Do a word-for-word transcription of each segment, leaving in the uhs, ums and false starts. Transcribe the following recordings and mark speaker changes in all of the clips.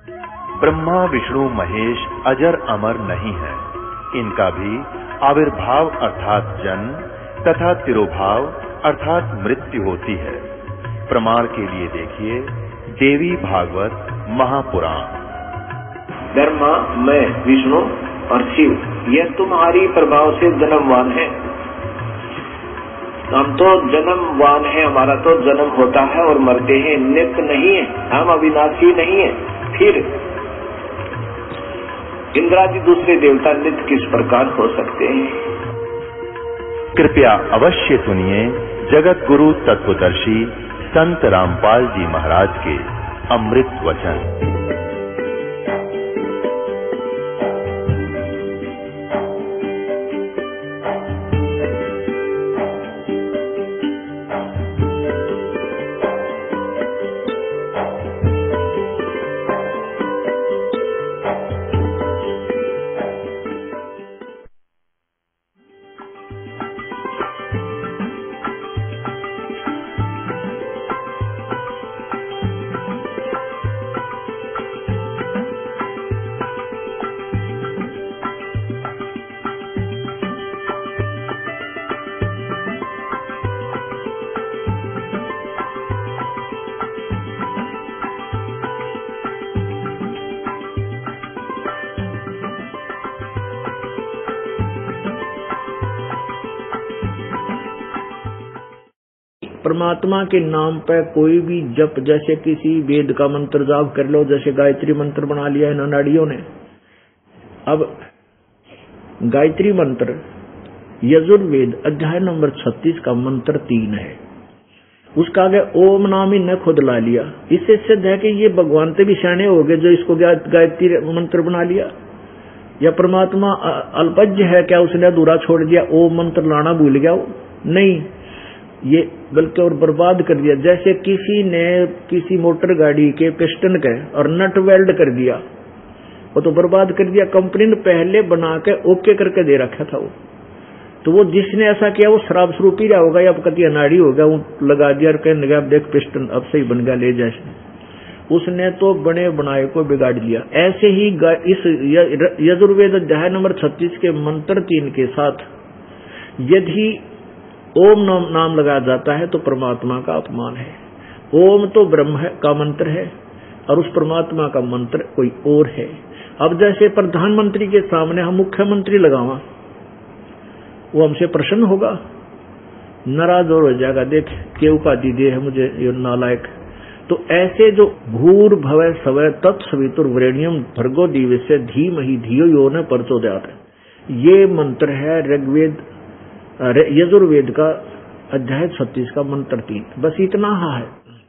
Speaker 1: ब्रह्मा विष्णु महेश अजर अमर नहीं है, इनका भी आविर्भाव अर्थात जन्म तथा तिरोभाव अर्थात मृत्यु होती है। प्रमाण के लिए देखिए देवी भागवत महापुराण।
Speaker 2: ब्रह्मा, मैं, विष्णु और शिव, यह तुम्हारी प्रभाव से जन्मवान है। हम तो जन्मवान है, हमारा तो जन्म होता है और मरते हैं, नित्य नहीं है, हम अविनाशी नहीं है। फिर इंद्रादि दूसरे देवता नित्य किस प्रकार हो सकते हैं?
Speaker 1: कृपया अवश्य सुनिए जगत गुरु तत्वदर्शी संत रामपाल जी महाराज के अमृत वचन।
Speaker 3: परमात्मा के नाम पर कोई भी जप, जैसे किसी वेद का मंत्र जाप कर लो, जैसे गायत्री मंत्र बना लिया इन अनाड़ियों ने। अब गायत्री मंत्र यजुर्वेद अध्याय नंबर छत्तीस का मंत्र तीन है, उसका आगे ओम नाम ही न खुद ला लिया। इससे सिद्ध है कि ये भगवान से भी शाणे हो गए जो इसको गायत्री मंत्र बना लिया। या परमात्मा अल्पज्ञ है क्या, उसने अधूरा छोड़ दिया, ओम मंत्र लाना भूल गया? नहीं, ये बल्कि और बर्बाद कर दिया। जैसे किसी ने किसी मोटर गाड़ी के पिस्टन के और नट वेल्ड कर दिया, वो तो बर्बाद कर दिया। कंपनी ने पहले बना के ओके करके दे रखा था वो, तो वो जिसने ऐसा किया वो शराब स्वरूप ही रहा होगा या कति अनाड़ी होगा, वो लगा दिया और कहने लगा अब देख पिस्टन अब सही बन गया, ले जाए। उसने तो बने बनाए को बिगाड़ लिया। ऐसे ही इस यजुर्वेद अध्याय नंबर छत्तीस के मंत्र तीन के साथ यदि ओम नाम, नाम लगाया जाता है तो परमात्मा का अपमान है। ओम तो ब्रह्म का मंत्र है और उस परमात्मा का मंत्र कोई और है। अब जैसे प्रधानमंत्री के सामने हम मुख्यमंत्री लगावा, वो हमसे प्रसन्न होगा? नाराज और हो जाएगा, देख क्यों का दीदी है मुझे ये नालायक। तो ऐसे जो भूर भवै सवै तत्सवितुर्वरेण्यम भर्गो दिवस्य धीमहि धियो यो न प्रचोदयात्, ये मंत्र है ऋग्वेद यजुर्वेद का अध्याय छत्तीस का मंत्र तीन। बस इतना है।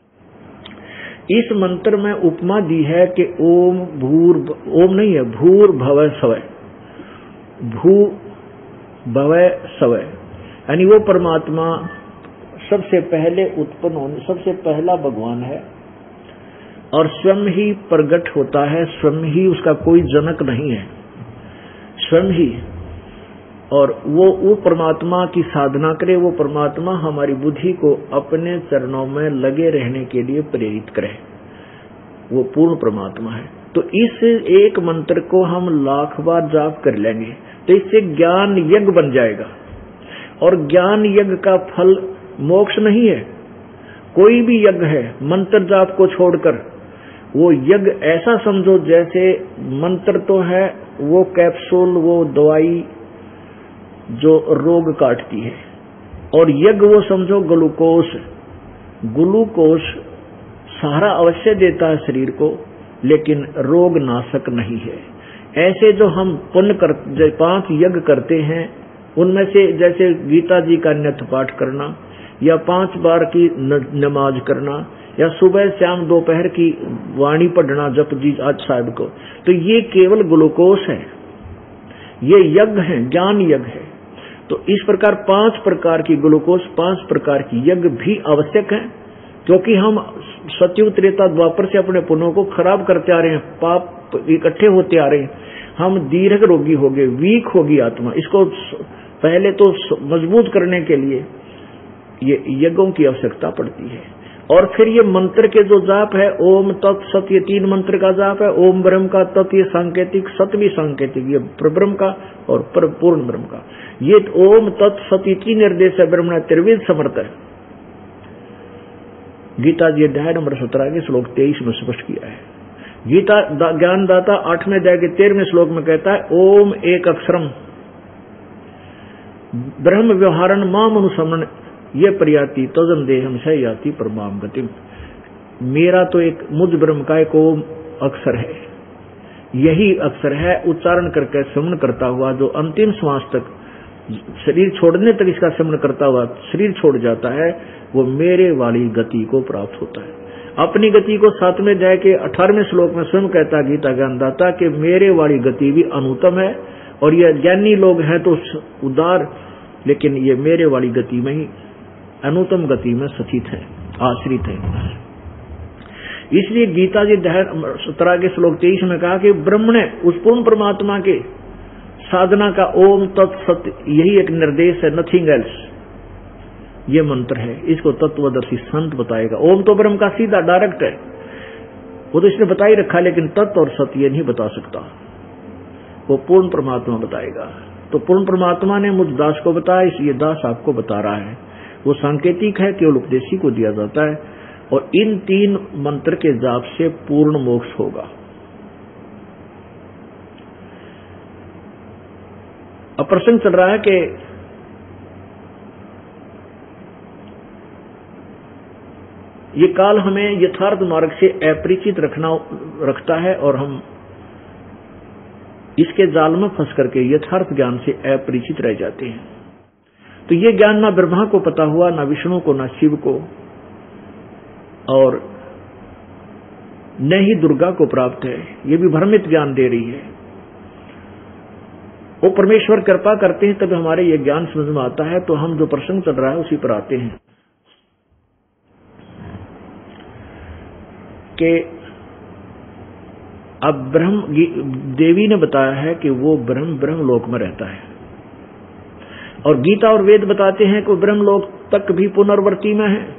Speaker 3: इस मंत्र में उपमा दी है कि ओम भूर, ओम नहीं है, भूर भवै सवै, भू भवै सवै, यानी वो परमात्मा सबसे पहले उत्पन्न होने, सबसे पहला भगवान है और स्वयं ही प्रकट होता है, स्वयं ही, उसका कोई जनक नहीं है, स्वयं ही। और वो वो परमात्मा की साधना करे, वो परमात्मा हमारी बुद्धि को अपने चरणों में लगे रहने के लिए प्रेरित करे, वो पूर्ण परमात्मा है। तो इस एक मंत्र को हम लाख बार जाप कर लेंगे तो इससे ज्ञान यज्ञ बन जाएगा। और ज्ञान यज्ञ का फल मोक्ष नहीं है, कोई भी यज्ञ है मंत्र जाप को छोड़कर, वो यज्ञ ऐसा समझो जैसे मंत्र तो है वो कैप्सूल, वो दवाई जो रोग काटती है, और यज्ञ वो समझो ग्लूकोस, ग्लूकोस सहारा अवश्य देता है शरीर को लेकिन रोग नाशक नहीं है। ऐसे जो हम पुण्य कर पांच यज्ञ करते हैं उनमें से जैसे गीता जी का नित्य पाठ करना या पांच बार की नमाज करना या सुबह शाम दोपहर की वाणी पढ़ना जप जी आज साहब को, तो ये केवल ग्लूकोस है, ये यज्ञ है, ज्ञान यज्ञ है। तो इस प्रकार पांच प्रकार की ग्लूकोस, पांच प्रकार की यज्ञ भी आवश्यक है, क्योंकि हम सतयुग त्रेता द्वापर से अपने पुण्यों को खराब करते आ रहे हैं, पाप इकट्ठे होते आ रहे हैं, हम दीर्घ रोगी हो गए, वीक होगी आत्मा। इसको पहले तो मजबूत करने के लिए ये यज्ञों की आवश्यकता पड़ती है। और फिर ये मंत्र के जो जाप है, ओम तत् सत, ये तीन मंत्र का जाप है। ओम ब्रह्म का, तत् ये सांकेतिक, सत भी सांकेतिक, ये परब्रह्म का और पर पूर्ण ब्रह्म का। ये ओम तत् सत की निर्देश है ब्रह्म त्रिविध समर्थ है। गीता जी अध्याय नंबर सत्रह के श्लोक तेईस में स्पष्ट किया है। गीता ज्ञानदाता आठवें अध्याय के तेरहवें श्लोक में कहता है, ओम एक अक्षरम ब्रह्म व्यवहारन माम अनुसमन ये प्रयाति तजन देहम से याति परमाम गतिम। मेरा तो एक मुझ ब्रह्म का एक ओम अक्षर है, यही अक्षर है उच्चारण करके श्रवण करता हुआ जो अंतिम श्वास तक, शरीर छोड़ने तक इसका श्रवण करता हुआ शरीर छोड़ जाता है, वो मेरे वाली गति को प्राप्त होता है। अपनी गति को सातवें अध्याय के अठारहवें श्लोक में स्वयं कहता गीता ज्ञानदाता कि मेरे वाली गति भी अनुत्तम है, और ये ज्ञानी लोग हैं तो उदार, लेकिन ये मेरे वाली गति में ही अनुत्तम गति में स्थित है, आश्रित है। इसलिए गीता जी अध्याय सत्रह के श्लोक तेईस में कहा कि ब्रह्म ने उस पूर्ण परमात्मा के साधना का ओम तत्सत यही एक निर्देश है, नथिंग एल्स। ये मंत्र है, इसको तत्वदर्शी संत बताएगा। ओम तो ब्रह्म का सीधा डायरेक्ट है, वो तो इसने बता ही रखा, लेकिन तत्व और सत्य ये नहीं बता सकता, वो पूर्ण परमात्मा बताएगा। तो पूर्ण परमात्मा ने मुझ दास को बताया, इसलिए दास आपको बता रहा है। वो सांकेतिक है, केवल उपदेशी को दिया जाता है, और इन तीन मंत्र के जाप से पूर्ण मोक्ष होगा। अब प्रसंग चल रहा है कि ये काल हमें यथार्थ मार्ग से अपरिचित रखना रखता है, और हम इसके जाल में फंस करके यथार्थ ज्ञान से अपरिचित रह जाते हैं। तो ये ज्ञान ना ब्रह्मा को पता हुआ, ना विष्णु को, ना शिव को, और न ही दुर्गा को प्राप्त है। ये भी भ्रमित ज्ञान दे रही है। वो परमेश्वर कृपा करते हैं तब हमारे ये ज्ञान समझ में आता है। तो हम जो प्रसंग चल रहा है उसी पर आते हैं कि अब ब्रह्म देवी ने बताया है कि वो ब्रह्म ब्रह्मलोक में रहता है, और गीता और वेद बताते हैं कि ब्रह्मलोक तक भी पुनर्वर्ती में है।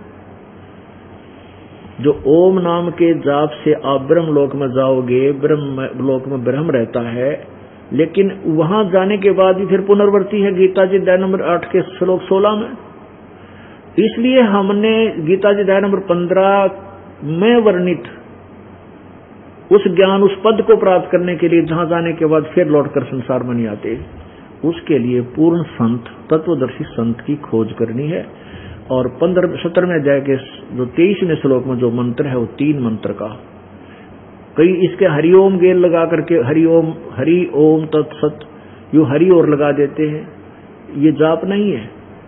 Speaker 3: जो ओम नाम के जाप से आप ब्रह्मलोक में जाओगे, ब्रह्म लोक में ब्रह्म रहता है, लेकिन वहां जाने के बाद भी फिर पुनर्वर्ती है। गीता जी अध्याय नंबर आठ के श्लोक सोलह में। इसलिए हमने गीता जी अध्याय नंबर पंद्रह में वर्णित उस ज्ञान, उस पद को प्राप्त करने के लिए जहां जाने के बाद फिर लौटकर संसार में नहीं आते, उसके लिए पूर्ण संत, तत्वदर्शी संत की खोज करनी है। और पंद्रह सत्रहवें अध्याय के जो तेईसवें श्लोक में जो मंत्र है वो तीन मंत्र का, कई इसके हरिओम गेल लगा करके हरिओम हरि ओम तत्सत यू हरि और लगा देते हैं। ये जाप नहीं है,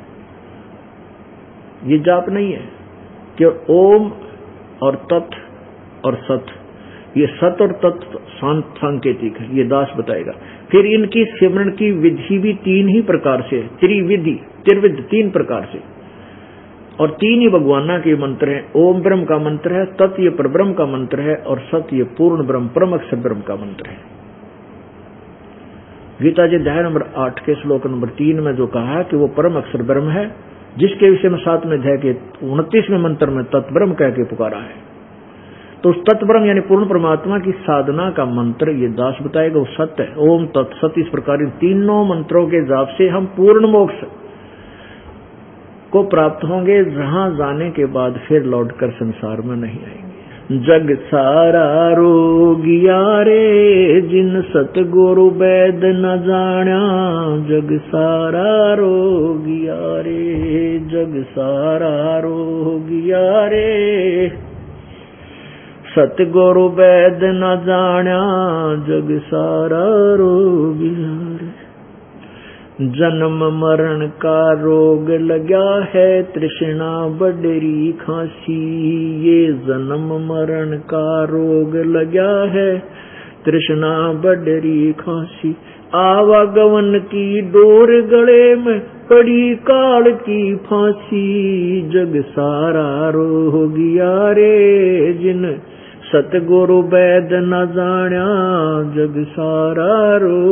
Speaker 3: ये जाप नहीं है कि ओम और तत् और सत, ये सत और तत् सांकेतिक है, ये दास बताएगा। फिर इनकी सिमरण की विधि भी तीन ही प्रकार से, त्रिविधि त्रिविध तीन प्रकार से, और तीन ही भगवाना के मंत्र हैं। ओम ब्रह्म का मंत्र है, तत् ये परब्रह्म का मंत्र है, और सत ये पूर्ण ब्रह्म परम अक्षर ब्रह्म का मंत्र है। गीता जी अध्याय नंबर आठ के श्लोक नंबर तीन में जो कहा है कि वो परम अक्षर ब्रह्म है, जिसके विषय में सातवें अध्याय के उनतीसवें मंत्र में तत्ब्रह्म कह के पुकारा है। तो उस तत्ब्रह्म यानी पूर्ण परमात्मा की साधना का मंत्र ये दास बताएगा, वो सत्य है। ओम तत्सत, इस प्रकार इन तीनों मंत्रों के जाप से हम पूर्ण मोक्ष को प्राप्त होंगे, जहां जाने के बाद फिर लौटकर संसार में नहीं आएंगे। जग सारा रोगिया रे, जिन सतगुरु वैद न जाण्या, जग सारा रोगिया रे, जग सारा रोगिया रे, सतगुरु वैद न जाण्या, जग सारा रोगिया रे। जन्म मरण का रोग लगा है, तृष्णा बडरी खांसी, ये जन्म मरण का रोग लगा है, तृष्णा बडरी खांसी। आवागमन की डोर गले में पड़ी काल की फांसी, जग सारा रोगिया रे, जिन सतगुरु वैद न जाण्या, जग सारा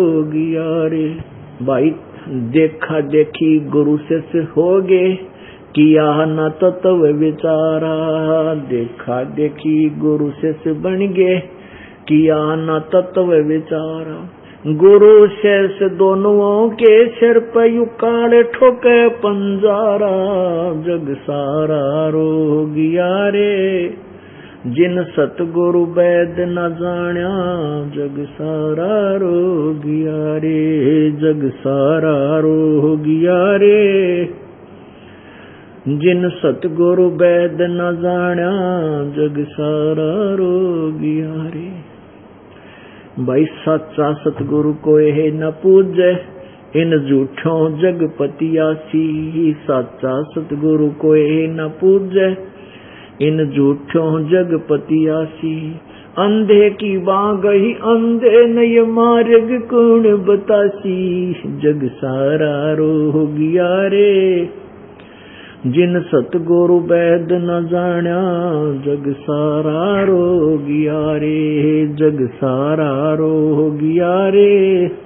Speaker 3: रोगिया रे। भाई देखा देखी गुरु से होगे, किया न तत्व विचारा, देखा देखी गुरु शिष्य बन गए, किया न तत्व विचारा। गुरु शिष्य दोनों के सिर पर युकाल ठोके पंजारा, जग सारा रो गया रे, जिन सतगुरु वैद न जान्या, जग सारा रो गया रे, जग सारा रो गया रे, जिन सतगुरु वैद न जान्या, जग सारा रो गया रे। भाई सच्चा सतगुरु कोई है न पूजे, इन झूठों जगपतियासी, सच्चा सतगुरु कोई न पूजे, इन झूठों जगपतियासी। अंधे की बागही अंधे नय मार्ग कौन बतासी, जग सारा रो गया रे, जिन सतगुरु वैद न जान्या, जग सारा रो गया रे, जग सारा रो गया रे,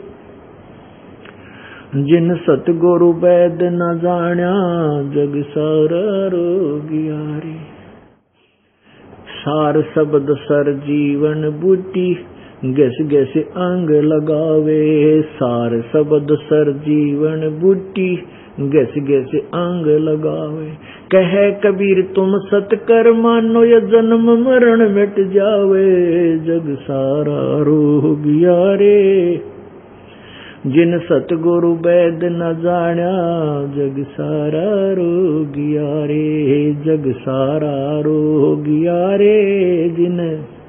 Speaker 3: जिन सतगुरु वैद न जान्या, जग सारा रो गया रे। सार शब्द सर जीवन बूटी, गैस गैस अंग लगावे, सार शब्द सर जीवन बूटी, गैस गैस अंग लगावे। कहे कबीर तुम सत कर मानो, या जन्म मरण मिट जावे, जग सारा रो गया रे, जिन सतगुरु वैद न जान्या, जग सारा रो गया रे, जग सारा रो गया रे, जिन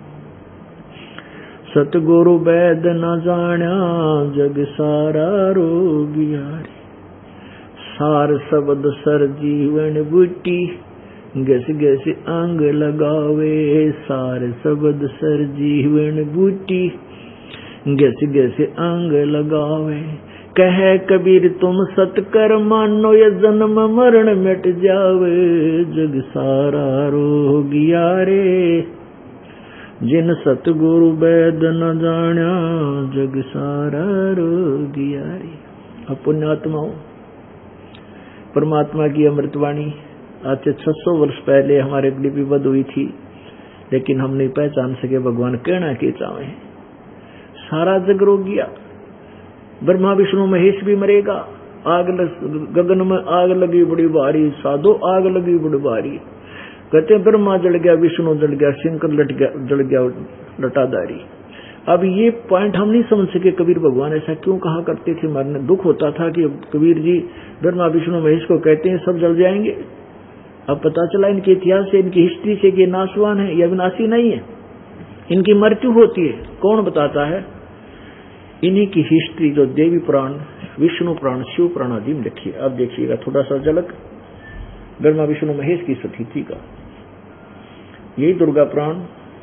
Speaker 3: सतगुरु वैद न जान्या, जग सारा रो गया रे। सार शब्द सर जीवन बूटी, गस गस अंग लगावे, सार शब्द सर जीवन बूटी, गस गस अंग लगावे। कहे कबीर तुम सत कर मानो, या जन्म मरण मिट जावे, जग सारा रो गया रे, जिन सतगुरु वैद न जान्या, जग सारा रो गया रे। पुण्यात्माओं, परमात्मा की अमृतवाणी आज से छह सौ वर्ष पहले हमारे लिपिबद्ध हुई थी, लेकिन हम नहीं पहचान सके भगवान कहना के चाहे। सारा जग रो गया, ब्रह्मा विष्णु महेश भी मरेगा। आग लग, गगन में आग लगी बड़ी भारी, साधो आग लगी बड़ी भारी। कहते ब्रह्मा जल गया, विष्णु जल गया, शंकर लट गया, जल गया लटाधारी। अब ये पॉइंट हम नहीं समझ सके, कबीर भगवान ऐसा क्यों कहा करते थे। मरने दुख होता था कि कबीर जी ब्रह्मा विष्णु महेश को कहते हैं सब जल जाएंगे। अब पता चला इनके इतिहास से, इनकी हिस्ट्री से कि नाशवान है, यह विनाशी नहीं है, इनकी मृत्यु होती है। कौन बताता है? इन्हीं की हिस्ट्री जो देवी पुराण, विष्णु पुराण, शिव पुराण आदि में लिखी है। अब देखिएगा थोड़ा सा झलक ब्रह्मा विष्णु महेश की स्थिति का। यही दुर्गा पुराण,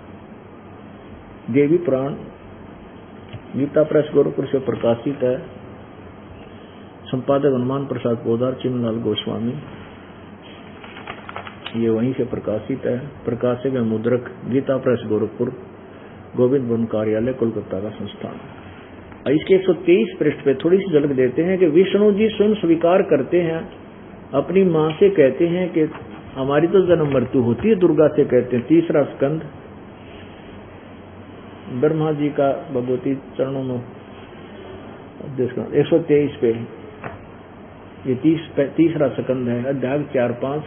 Speaker 3: देवी पुराण, गीता प्रेस गोरखपुर से प्रकाशित है। संपादक हनुमान प्रसाद पोदार, चिन्मलाल गोस्वामी, ये वहीं से प्रकाशित है। प्रकाशक है मुद्रक, गीता प्रेस गोरखपुर, गोविंद वन कार्यालय, कोलकाता का संस्थान। इसके एक सौ तेईस पृष्ठ पे थोड़ी सी झलक देते हैं कि विष्णु जी स्वयं स्वीकार करते हैं, अपनी मां से कहते हैं कि हमारी तो जन्म मृत्यु होती है। दुर्गा से कहते हैं, तीसरा स्कंद ब्रह्मा जी का भगवती चरणों में एक सौ तेईस पे, ये तीस तीसरा स्कंद है, अध्याय चार पांच।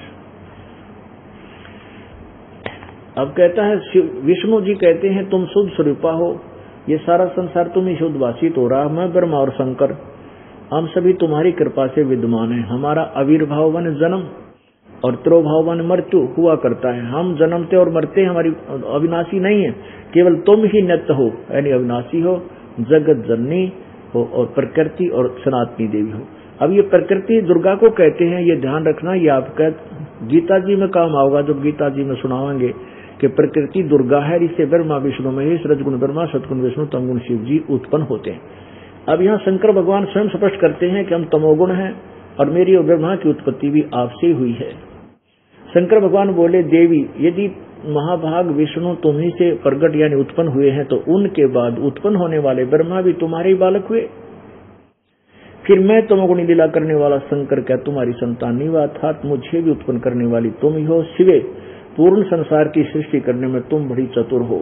Speaker 3: अब कहता है विष्णु जी कहते हैं तुम शुद्ध स्वरूपा हो, ये सारा संसार तुम ही शुद्ध वासित हो रहा। मैं ब्रह्मा और शंकर हम सभी तुम्हारी कृपा से विद्यमान है। हमारा आविर्भाव वन जन्म और तिरोभाव वन मृत्यु हुआ करता है। हम जन्मते और मरते, हमारी अविनाशी नहीं है, केवल तुम ही नित्य हो, यानी अविनाशी हो, जगत जननी हो और प्रकृति और सनातनी देवी हो। अब ये प्रकृति दुर्गा को कहते हैं, ये ध्यान रखना, ये आपका गीता जी में काम आओगा, जो गीता जी में सुनावांगे कि प्रकृति दुर्गा है। इससे ब्रह्मा विष्णु महेश, रजगुण ब्रह्मा, सतगुण विष्णु, तमगुण शिव जी उत्पन्न होते हैं। अब यहाँ शंकर भगवान स्वयं स्पष्ट करते हैं कि हम तमोगुण हैं और मेरी और ब्रह्मा की उत्पत्ति भी आपसे हुई है। शंकर भगवान बोले, देवी यदि महाभाग विष्णु तुम्ही से प्रगट यानी उत्पन्न हुए हैं, तो उनके बाद उत्पन्न होने वाले ब्रह्मा भी तुम्हारे ही बालक हुए। फिर मैं तमोगुणी लीला करने वाला शंकर क्या तुम्हारी संतान नहीं हुआ, अर्थात मुझे भी उत्पन्न करने वाली तुम ही हो। शिवे, पूर्ण संसार की सृष्टि करने में तुम बड़ी चतुर हो।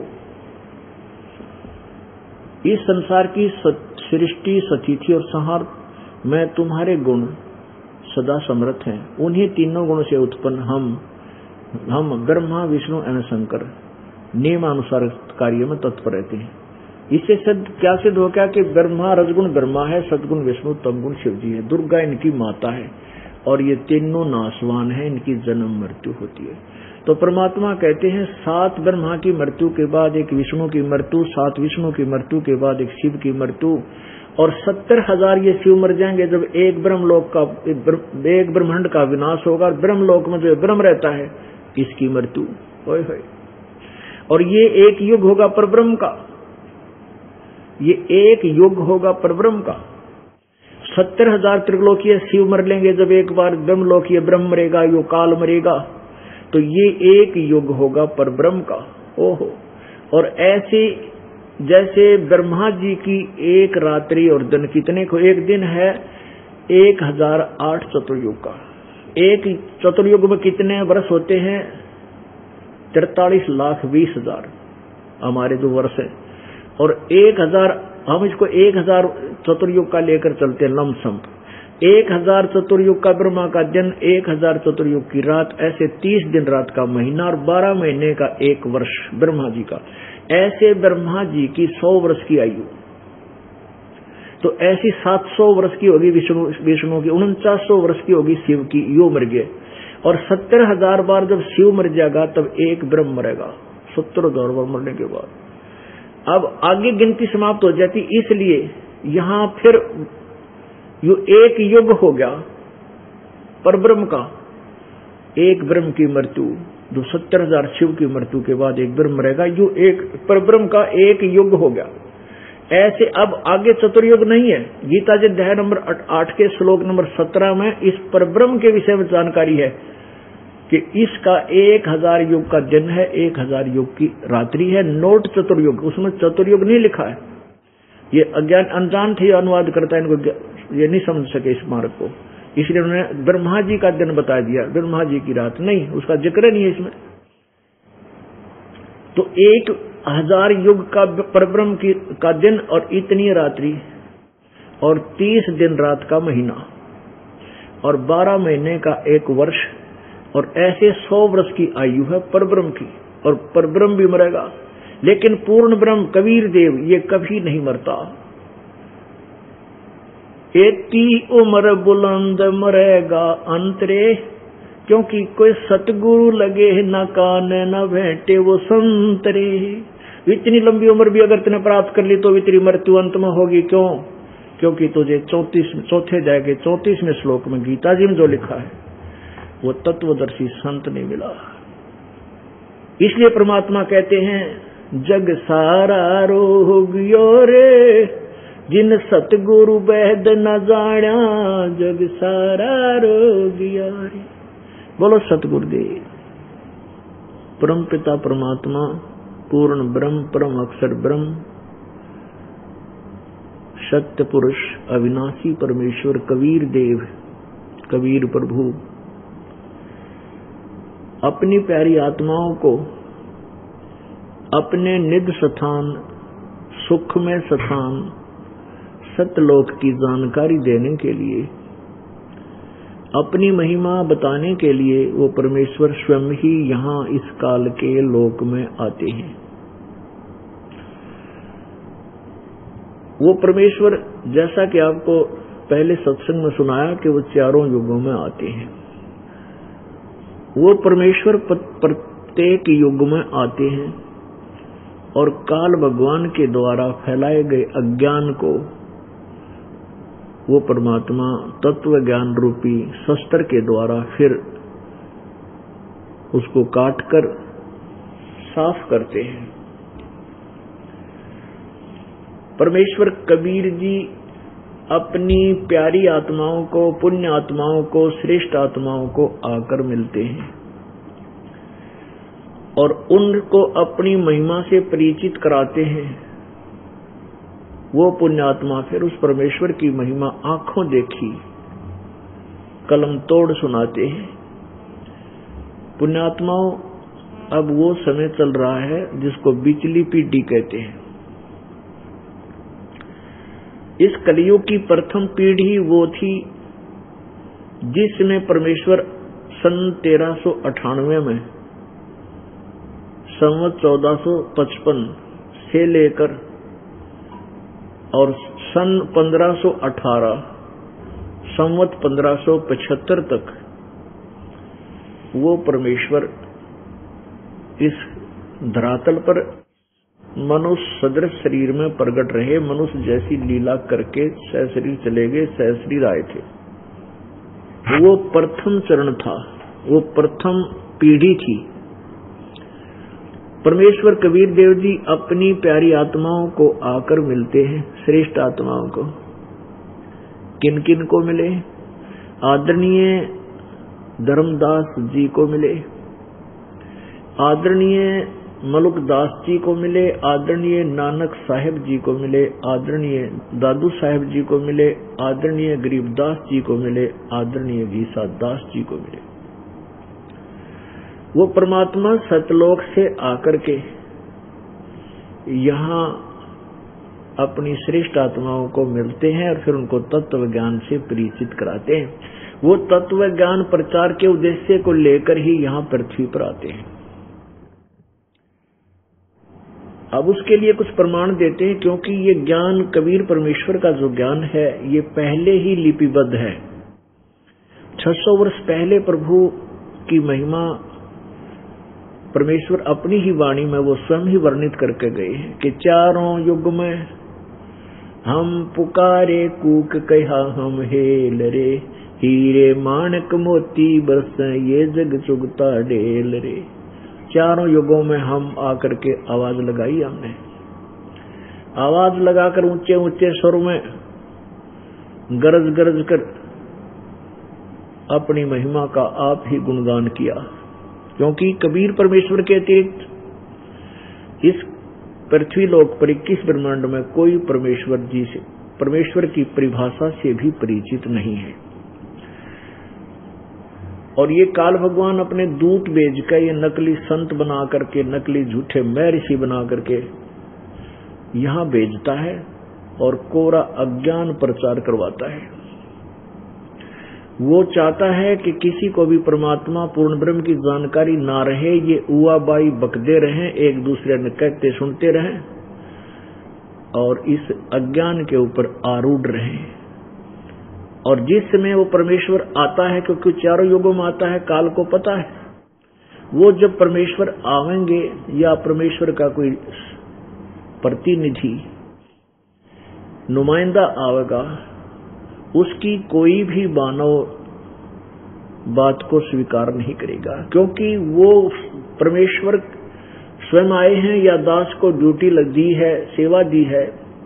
Speaker 3: इस संसार की सृष्टि, सतिथि और संहार में तुम्हारे गुण सदा समर्थ हैं। उन्हीं तीनों गुणों से उत्पन्न हम हम ब्रह्मा, विष्णु एवं शंकर नियमानुसार कार्य में तत्पर रहते हैं। इससे सिद्ध क्या सिद्ध हो गया कि ब्रह्मा रजगुण ब्रह्मा है, सदगुण विष्णु, तमगुण शिव जी है, दुर्गा इनकी माता है और ये तीनों नाशवान है, इनकी जन्म मृत्यु होती है। तो परमात्मा कहते हैं सात ब्रह्मा की मृत्यु के बाद एक विष्णु की मृत्यु, सात विष्णु की मृत्यु के बाद एक शिव की मृत्यु, और सत्तर हजार ये शिव मर जाएंगे जब एक ब्रह्मलोक का एक ब्रह्मांड का विनाश होगा। ब्रह्मलोक में जो ब्रह्म रहता है इसकी मृत्यु होय होय। और ये एक युग होगा परब्रह्म का, ये एक युग होगा परब्रह्म का। सत्तर हजार त्रिलोकीय शिव मर लेंगे जब एक बार ब्रह्मलोकीय ब्रह्म मरेगा, यो काल मरेगा, तो ये एक युग होगा परब्रह्म का। ओहो। और ऐसे जैसे ब्रह्मा जी की एक रात्रि और दिन कितने को, एक दिन है एक हजार आठ चतुर्युग का। एक चतुर्युग में कितने वर्ष होते हैं? तिरतालीस लाख बीस हजार हमारे जो वर्ष है। और एक हजार हम इसको एक हजार चतुर्युग का लेकर चलते हैं लमसम। एक हजार चतुर्युग का ब्रह्मा का दिन, एक हजार चतुर्युग की रात, ऐसे तीस दिन रात का महीना और बारह महीने का एक वर्ष ब्रह्मा जी का। ऐसे ब्रह्मा जी की सौ वर्ष की आयु, तो ऐसी सात सौ वर्ष की होगी विष्णु विष्णु की, उनचास सौ वर्ष की होगी शिव की, यो मर गए। और सत्तर हजार बार जब शिव मर जाएगा तब एक ब्रह्म मरेगा, सत्तर हजार बार मरने के बाद। अब आगे गिनती समाप्त हो जाती, इसलिए यहां फिर यो एक युग हो गया परब्रह्म का। एक ब्रह्म की मृत्यु, जो सत्तर हजार शिव की मृत्यु के बाद एक ब्रह्म मरेगा, यो एक परब्रह्म का एक युग हो गया। ऐसे अब आगे चतुर्युग नहीं है। गीता जी अध्याय नंबर आठ के श्लोक नंबर सत्रह में इस परब्रह्म के विषय में जानकारी है कि इसका एक हजार युग का दिन है, एक हजार युग की रात्रि है। नोट चतुर्युग, उसमें चतुर्युग नहीं लिखा है। ये अज्ञान अनजान थे अनुवाद करता है, इनको ये नहीं समझ सके इस मार्ग को, इसलिए उन्होंने ब्रह्मा जी का दिन बता दिया, ब्रह्मा जी की रात नहीं, उसका जिक्र नहीं है इसमें। तो एक हजार युग का परब्रह्म की का दिन और इतनी रात्रि और तीस दिन रात का महीना और बारह महीने का एक वर्ष, और ऐसे सौ वर्ष की आयु है परब्रह्म की। और परब्रह्म भी मरेगा, लेकिन पूर्ण ब्रह्म कबीर देव ये कभी नहीं मरता। एती उम्र बुलंद मरेगा अंतरे, क्योंकि कोई सतगुरु लगे न कान न भेंटे वो संतरे। इतनी लंबी उम्र भी अगर तूने प्राप्त कर ली तो तेरी मृत्यु अंत में होगी। क्यों? क्योंकि तुझे चौतीस चौथे जाएगा चौतीसवें श्लोक में गीता जी में जो लिखा है वो तत्वदर्शी संत नहीं मिला। इसलिए परमात्मा कहते हैं जग सारा रोगियो रे, जिन सतगुरु वैद न जाना, जग सारा रोगिया रे। बोलो सतगुरुदेव। परम पिता परमात्मा, पूर्ण ब्रह्म, परम अक्षर ब्रह्म, सत्य पुरुष, अविनाशी परमेश्वर कबीर देव, कबीर प्रभु अपनी प्यारी आत्माओं को अपने निध स्थान, सुख में स्थान, सतलोक की जानकारी देने के लिए, अपनी महिमा बताने के लिए वो परमेश्वर स्वयं ही यहाँ इस काल के लोक में आते हैं। वो परमेश्वर, जैसा कि आपको पहले सत्संग में सुनाया कि वो चारों युगों में आते हैं, वो परमेश्वर प्रत्येक युग में आते हैं और काल भगवान के द्वारा फैलाए गए अज्ञान को वो परमात्मा तत्व ज्ञान रूपी शस्त्र के द्वारा फिर उसको काटकर साफ करते हैं। परमेश्वर कबीर जी अपनी प्यारी आत्माओं को, पुण्य आत्माओं को, श्रेष्ठ आत्माओं को आकर मिलते हैं और उनको अपनी महिमा से परिचित कराते हैं वो पुण्यात्मा फिर उस परमेश्वर की महिमा आंखों देखी कलम तोड़ सुनाते हैं। पुण्यात्माओं, अब वो समय चल रहा है जिसको बिचली पीढ़ी कहते हैं। इस कलयुग की प्रथम पीढ़ी वो थी जिसमें परमेश्वर सन तेरह सौ अठानवे में संवत चौदह सौ पचपन से लेकर और सन पंद्रह सौ अठारह संवत पंद्रह सौ पचहत्तर तक वो परमेश्वर इस धरातल पर मनुष्य सदृश शरीर में प्रकट रहे, मनुष्य जैसी लीला करके सहशरीर चले गए, सहशरीर आए थे। वो प्रथम चरण था, वो प्रथम पीढ़ी थी। परमेश्वर कबीर देव जी अपनी प्यारी आत्माओं को आकर मिलते हैं, श्रेष्ठ आत्माओं को। किन किन को मिले? आदरणीय धर्मदास जी को मिले, आदरणीय मलुकदास जी को मिले, आदरणीय नानक साहेब जी को मिले, आदरणीय दादू साहेब जी को मिले, आदरणीय गरीबदास जी को मिले, आदरणीय गीसा दास जी को मिले। वो परमात्मा सतलोक से आकर के यहाँ अपनी श्रेष्ठ आत्माओं को मिलते हैं और फिर उनको तत्व ज्ञान से परिचित कराते हैं। वो तत्व ज्ञान प्रचार के उद्देश्य को लेकर ही यहाँ पृथ्वी पर आते हैं। अब उसके लिए कुछ प्रमाण देते हैं, क्योंकि ये ज्ञान कबीर परमेश्वर का जो ज्ञान है ये पहले ही लिपिबद्ध है। छह सौ वर्ष पहले प्रभु की महिमा परमेश्वर अपनी ही वाणी में वो स्वयं ही वर्णित करके गए हैं कि चारों युग में हम पुकारे कूक कहा हम हेल रे, हीरे माणक मोती बरस ये जग चुगता ढेल रे। चारों युगों में हम आकर के आवाज लगाई, हमने आवाज लगाकर ऊंचे ऊंचे स्वर में गरज गरज कर अपनी महिमा का आप ही गुणगान किया। क्योंकि कबीर परमेश्वर के अतिरिक्त इस पृथ्वी लोक पर इक्कीस ब्रह्मांड में कोई परमेश्वर जी से परमेश्वर की परिभाषा से भी परिचित नहीं है। और ये काल भगवान अपने दूत भेज कर ये नकली संत बना करके, नकली झूठे महर्षि बना करके यहां भेजता है और कोरा अज्ञान प्रचार करवाता है। वो चाहता है कि किसी को भी परमात्मा पूर्ण ब्रह्म की जानकारी ना रहे, ये उआबाई बकदे रहें, एक दूसरे ने कहते सुनते रहें और इस अज्ञान के ऊपर आरूढ़ रहें। और जिस समय वो परमेश्वर आता है, क्योंकि चारों युगों में आता है, काल को पता है, वो जब परमेश्वर आवेंगे या परमेश्वर का कोई प्रतिनिधि नुमाइंदा आवेगा, उसकी कोई भी मानव बात को स्वीकार नहीं करेगा। क्योंकि वो परमेश्वर स्वयं आए हैं या दास को ड्यूटी लग दी है, सेवा दी है।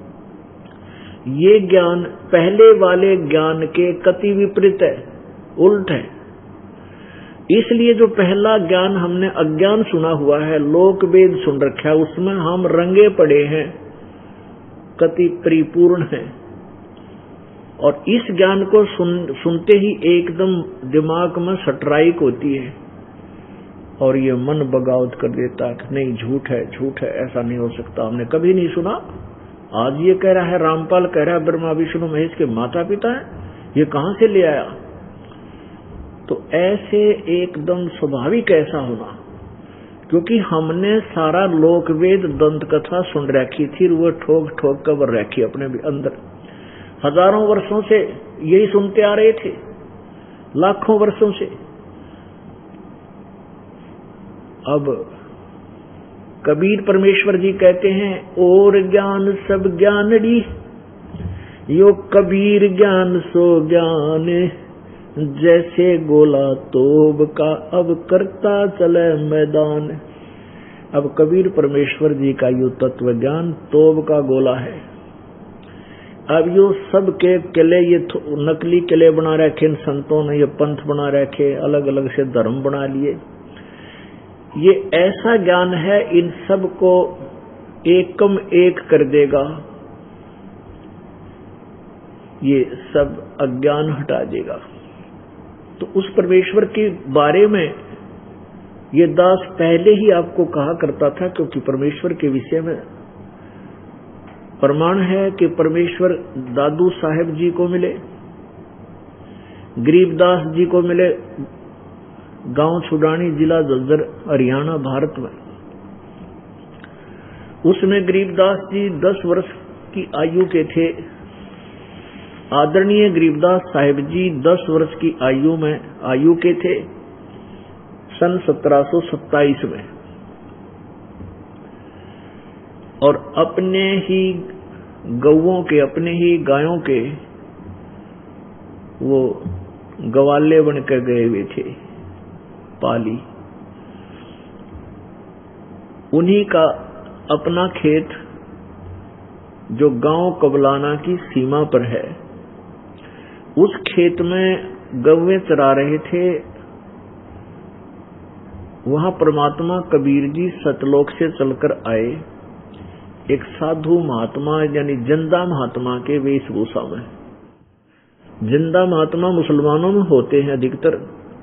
Speaker 3: ये ज्ञान पहले वाले ज्ञान के कति विपरीत है, उल्ट है। इसलिए जो पहला ज्ञान हमने अज्ञान सुना हुआ है, लोक वेद सुन रखा है, उसमें हम रंगे पड़े हैं, कति परिपूर्ण है। और इस ज्ञान को सुन, सुनते ही एकदम दिमाग में सटराइक होती है और ये मन बगावत कर देता है कि नहीं, झूठ है, झूठ है, ऐसा नहीं हो सकता, हमने कभी नहीं सुना। आज ये कह रहा है, रामपाल कह रहा है ब्रह्मा विष्णु महेश के माता पिता है, ये कहां से ले आया? तो ऐसे एकदम स्वाभाविक ऐसा होना, क्योंकि हमने सारा लोक वेद दंत कथा सुन रखी थी, वो ठोक ठोक कर रखी अपने भी अंदर। हजारों वर्षों से यही सुनते आ रहे थे, लाखों वर्षों से। अब कबीर परमेश्वर जी कहते हैं, और ज्ञान सब ज्ञानड़ी, यो कबीर ज्ञान सो ज्ञान, जैसे गोला तोब का अब करता चले मैदान। अब कबीर परमेश्वर जी का यो तत्व ज्ञान तोब का गोला है। अब यो सब के किले, ये नकली किले बना रखे इन संतों ने, ये पंथ बना रखे, अलग अलग से धर्म बना लिए। ये ऐसा ज्ञान है, इन सब को एकम एक कर देगा ये सब अज्ञान हटा देगा। तो उस परमेश्वर के बारे में ये दास पहले ही आपको कहा करता था, क्योंकि परमेश्वर के विषय में प्रमाण है कि परमेश्वर दादू साहेब जी को मिले, गरीबदास जी को मिले, गांव छुडानी, जिला झज्जर, हरियाणा, भारत में। उसमें गरीबदास जी दस वर्ष की आयु के थे। आदरणीय गरीबदास साहेब जी दस वर्ष की आयु में आयु के थे सन सत्रह सौ सत्ताईस में, और अपने ही गौओं के, अपने ही गायों के वो गवाले बनकर गए हुए थे, पाली। उन्हीं का अपना खेत जो गांव कबलाना की सीमा पर है, उस खेत में गौएं चरा रहे थे। वहां परमात्मा कबीर जी सतलोक से चलकर आए, एक साधु महात्मा यानी जिंदा महात्मा के वेशभूषा में। जिंदा महात्मा मुसलमानों में होते हैं अधिकतर,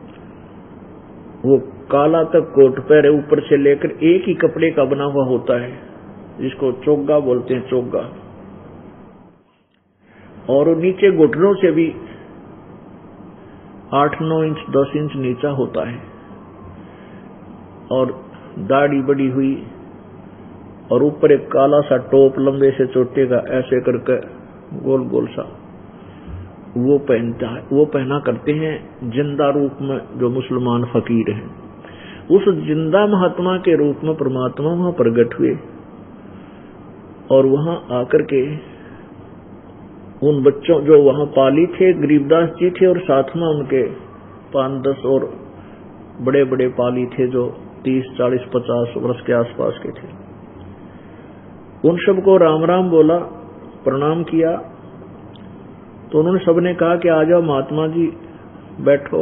Speaker 3: वो काला तक कोट पहरे, ऊपर से लेकर एक ही कपड़े का बना हुआ होता है, जिसको चोगा बोलते हैं, चोगा, और नीचे घुटनों से भी आठ नौ इंच दस इंच नीचा होता है, और दाढ़ी बड़ी हुई, और ऊपर एक काला सा टोप लंबे से चोटे का ऐसे करके गोल गोल सा वो पहनता है, वो पहना करते हैं जिंदा रूप में जो मुसलमान फकीर हैं। उस जिंदा महात्मा के रूप में परमात्मा वहां प्रकट हुए, और वहां आकर के उन बच्चों जो वहां पाली थे, गरीबदास जी थे, और साथ में उनके पांच दस और बड़े बड़े पाली थे जो तीस चालीस पचास वर्ष के आसपास के थे। उन सबको राम राम बोला, प्रणाम किया। तो उन्होंने सबने कहा कि आ जाओ महात्मा जी, बैठो,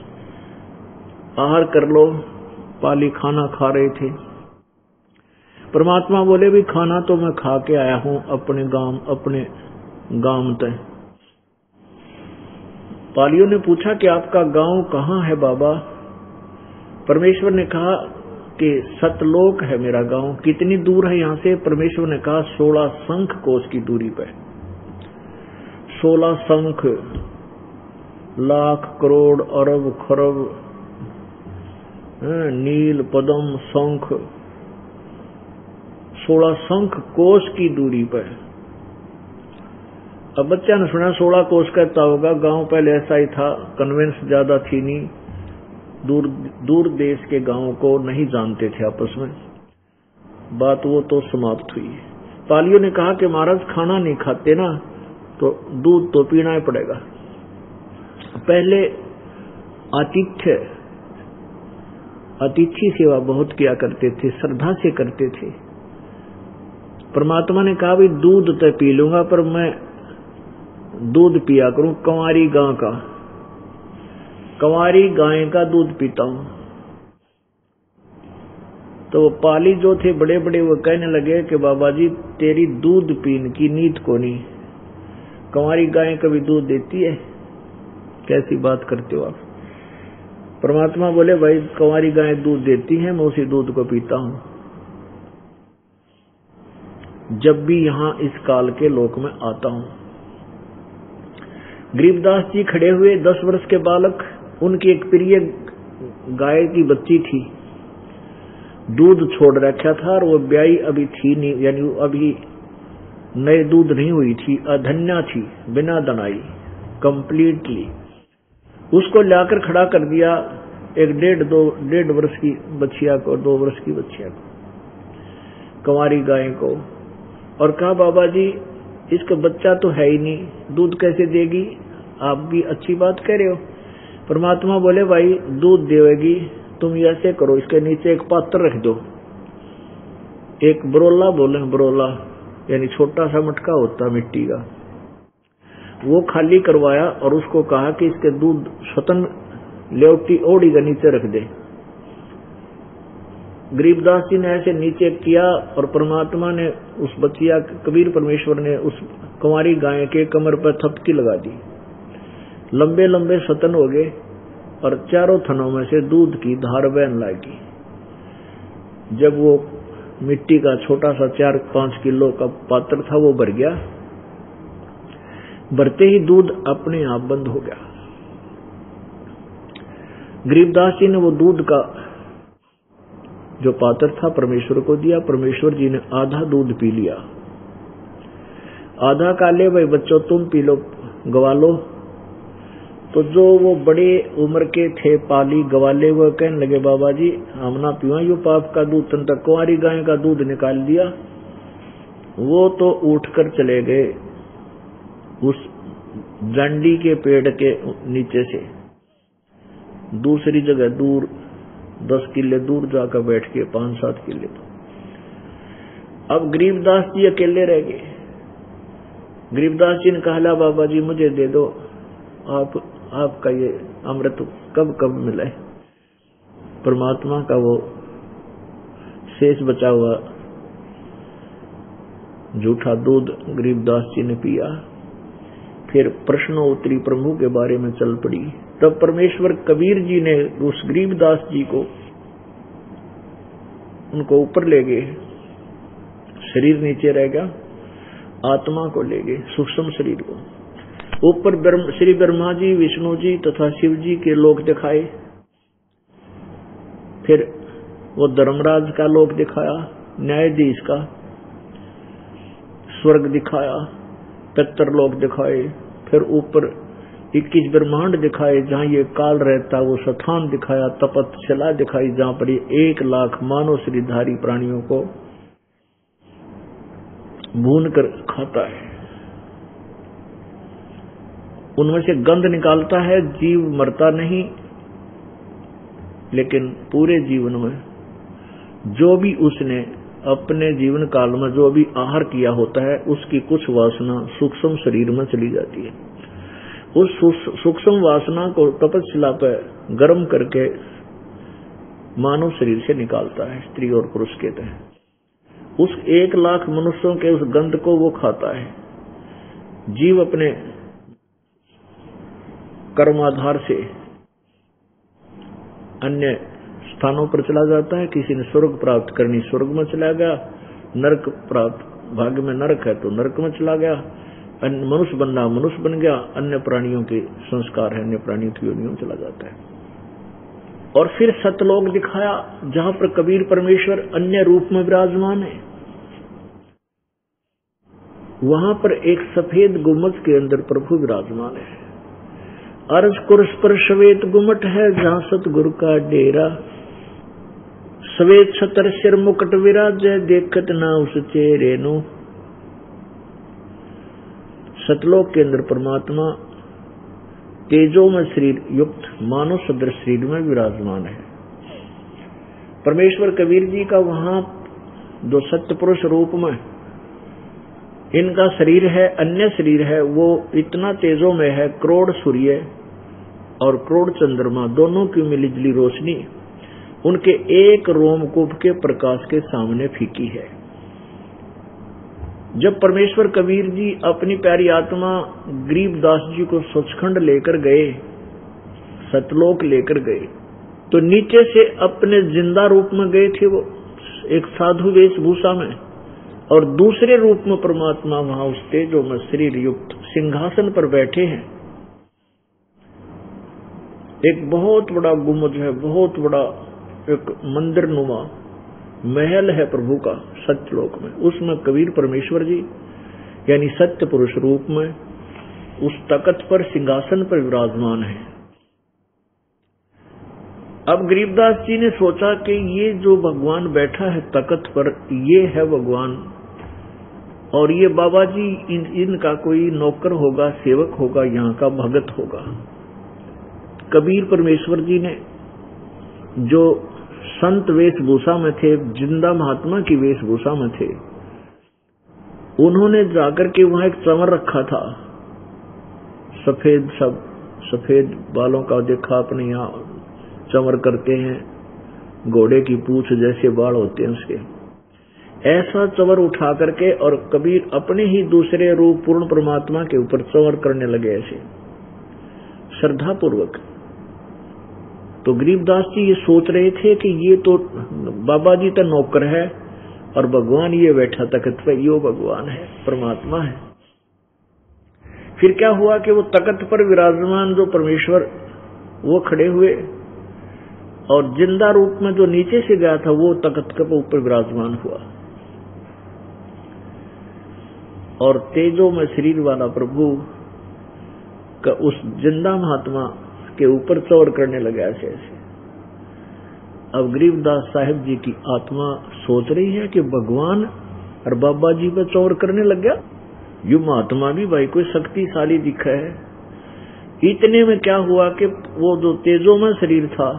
Speaker 3: आहार कर लो। पाली खाना खा रहे थे। परमात्मा बोले भी खाना तो मैं खा के आया हूं अपने गांव अपने गांव तय। पालियों ने पूछा कि आपका गांव कहाँ है बाबा? परमेश्वर ने कहा कि सतलोक है मेरा गांव। कितनी दूर है यहाँ से? परमेश्वर ने कहा सोलह शंख कोस की दूरी पर। सोलह शंख, लाख करोड़ अरब खरब नील पदम शंख, सोलह शंख कोस की दूरी पर। अब बच्चा ने सुना सोलह कोस कहता होगा, गांव पहले ऐसा ही था, कन्वेंस ज्यादा थी नहीं, दूर दूर देश के गांवों को नहीं जानते थे आपस में। बात वो तो समाप्त हुई। पालियों ने कहा कि महाराज खाना नहीं खाते ना, तो दूध तो पीना ही पड़ेगा। पहले आतिथ्य अतिथि सेवा बहुत किया करते थे, श्रद्धा से करते थे। परमात्मा ने कहा भी दूध तो पी लूंगा, पर मैं दूध पिया करूं कंवारी गां का, कंवारी गाय का दूध पीता हूं। तो वो पाली जो थे बड़े बड़े, वो कहने लगे कि बाबा जी तेरी दूध पीने की नीत को नहीं, कंवारी गाय कभी दूध देती है? कैसी बात करते हो आप? परमात्मा बोले भाई कंवारी गाय दूध देती है, मैं उसी दूध को पीता हूं। जब भी यहां इस काल के लोक में आता हूं। गरीबदास जी खड़े हुए, दस वर्ष के बालक, उनकी एक प्रिय गाय की बच्ची थी, दूध छोड़ रखा था, और वो ब्याई अभी थी नहीं, यानी अभी नए दूध नहीं हुई थी, अधन्या थी, बिना दनाई, कंप्लीटली। उसको लाकर खड़ा कर दिया, एक डेढ़ दो डेढ़ वर्ष की बच्चिया को, दो वर्ष की बच्चिया को, कंवारी गाय को, और कहा बाबा जी इसका बच्चा तो है ही नहीं, दूध कैसे देगी? आप भी अच्छी बात कह रहे हो। परमात्मा बोले भाई दूध देगी, तुम ऐसे करो, इसके नीचे एक पात्र रख दो, एक बरोला बोले, बरोला यानी छोटा सा मटका होता मिट्टी का, वो खाली करवाया, और उसको कहा कि इसके दूध स्वतंत्र लेवटी ओढ़ी का नीचे रख दे। गरीबदास जी ने ऐसे नीचे किया, और परमात्मा ने उस बच्चिया, कबीर परमेश्वर ने उस कुंवारी गाय के कमर पर थपकी लगा दी। लंबे लंबे सतन हो गए और चारों थनों में से दूध की धार बहन लगी। जब वो मिट्टी का छोटा सा चार पांच किलो का पात्र था वो भर गया। भरते ही दूध अपने आप बंद हो गया। गरीबदास जी ने वो दूध का जो पात्र था परमेश्वर को दिया। परमेश्वर जी ने आधा दूध पी लिया। आधा का ले भाई बच्चों तुम पी लो, गवा लो। तो जो वो बड़े उम्र के थे पाली गवाले, वो कहने लगे बाबा जी हम ना पीवा यो पाप का दूध, तन तक कुंवारी गाय का दूध निकाल दिया। वो तो उठकर चले गए उस जंडी के पेड़ के नीचे से दूसरी जगह दूर दस किले दूर जाकर बैठ के पांच सात किले। तो अब गरीबदास जी अकेले रह गए। गरीबदास जी ने कहा बाबा जी मुझे दे दो, आप आपका ये अमृत कब कब मिले। परमात्मा का वो शेष बचा हुआ झूठा दूध गरीबदास जी ने पिया। फिर प्रश्नोत्तरी प्रभु के बारे में चल पड़ी। तब परमेश्वर कबीर जी ने उस गरीबदास जी को उनको ऊपर ले गए, शरीर नीचे रह गया, आत्मा को ले गए, सूक्ष्म शरीर को ऊपर। श्री ब्रह्मा जी, विष्णु जी तथा शिव जी के लोक दिखाए। फिर वो धर्मराज का लोक दिखाया, न्यायाधीश का स्वर्ग दिखाया, पितरलोक दिखाए। फिर ऊपर इक्कीस ब्रह्मांड दिखाए जहां ये काल रहता, वो स्थान दिखाया। तपतशिला दिखाई जहां पर ये एक लाख मानव शरीरधारी प्राणियों को भून कर खाता है, उनमें से गंध निकालता है। जीव मरता नहीं, लेकिन पूरे जीवन में जो भी उसने अपने जीवन काल में जो भी आहार किया होता है उसकी कुछ वासना सूक्ष्म शरीर में चली जाती है। उस सूक्ष्म वासना को तपस्या पर गर्म करके मानव शरीर से निकालता है, स्त्री और पुरुष के तहत। उस एक लाख मनुष्यों के उस गंध को वो खाता है। जीव अपने कर्माधार से अन्य स्थानों पर चला जाता है। किसी ने स्वर्ग प्राप्त करनी स्वर्ग में चला गया, नरक प्राप्त भाग्य में नरक है तो नरक में चला गया, मनुष्य बनना मनुष्य बन गया, अन्य प्राणियों के संस्कार है अन्य प्राणियों की योनियों में चला जाता है। और फिर सतलोक दिखाया जहां पर कबीर परमेश्वर अन्य रूप में विराजमान है। वहां पर एक सफेद गुम्बद के अंदर प्रभु विराजमान है। अर्ज कुर्स पर श्वेत गुमट है जहां सतगुरु का डेरा। श्वेत छतर सिर मुकुट विराजय देखत ना उस चेहरे नो। सतलोक के अंदर परमात्मा तेजो में शरीर युक्त मानव सदृश शरीर में विराजमान है। परमेश्वर कबीर जी का वहां जो सत्य पुरुष रूप में इनका शरीर है, अन्य शरीर है, वो इतना तेजो में है, करोड़ सूर्य और करोड़ चंद्रमा दोनों की मिलीजुली रोशनी उनके एक रोमकूप के प्रकाश के सामने फीकी है। जब परमेश्वर कबीर जी अपनी प्यारी आत्मा गरीबदास जी को सचखंड लेकर गए, सतलोक लेकर गए, तो नीचे से अपने जिंदा रूप में गए थे वो एक साधु वेशभूषा में, और दूसरे रूप में परमात्मा वहां उस तेजो में शरीर युक्त सिंहासन पर बैठे हैं। एक बहुत बड़ा गुम्बद है, बहुत बड़ा एक मंदिर नुमा महल है प्रभु का सत्यलोक में। उसमें कबीर परमेश्वर जी यानी सत्य पुरुष रूप में उस तख्त पर सिंहासन पर विराजमान है। अब गरीबदास जी ने सोचा कि ये जो भगवान बैठा है तख्त पर, ये है भगवान, और ये बाबा जी इन, इनका कोई नौकर होगा, सेवक होगा, यहाँ का भगत होगा। कबीर परमेश्वर जी ने जो संत वेशभूषा में थे, जिंदा महात्मा की वेशभूषा में थे, उन्होंने जाकर के वहां एक चंवर रखा था, सफेद सब सफेद बालों का देखा अपने यहाँ चंवर करते हैं, घोड़े की पूंछ जैसे बाल होते हैं उसके, ऐसा चवर उठा करके और कबीर अपने ही दूसरे रूप पूर्ण परमात्मा के ऊपर चवर करने लगे ऐसे श्रद्धा पूर्वक। तो गरीबदास जी ये सोच रहे थे कि ये तो बाबा जी तो नौकर है और भगवान ये बैठा तख्त पे, यो भगवान है, परमात्मा है। फिर क्या हुआ कि वो तख्त पर विराजमान जो परमेश्वर वो खड़े हुए और जिंदा रूप में जो नीचे से गया था वो तख्त के ऊपर विराजमान हुआ और तेजो में शरीर वाला प्रभु का उस जिंदा महात्मा के ऊपर चौर करने लगा ऐसे ऐसे। अब गरीबदास साहिब जी की आत्मा सोच रही है कि भगवान और बाबा जी पे चौर करने लग गया, यू महात्मा भी भाई कोई शक्तिशाली दिखा है। इतने में क्या हुआ कि वो जो तेजोमय शरीर था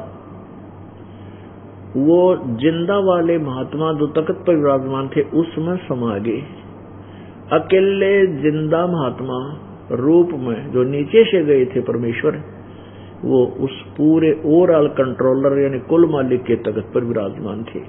Speaker 3: वो जिंदा वाले महात्मा जो तख्त पर विराजमान थे उसमें समा गए। अकेले जिंदा महात्मा रूप में जो नीचे से गए थे परमेश्वर, वो उस पूरे ओवरऑल कंट्रोलर यानी कुल मालिक के तख्त पर विराजमान थे।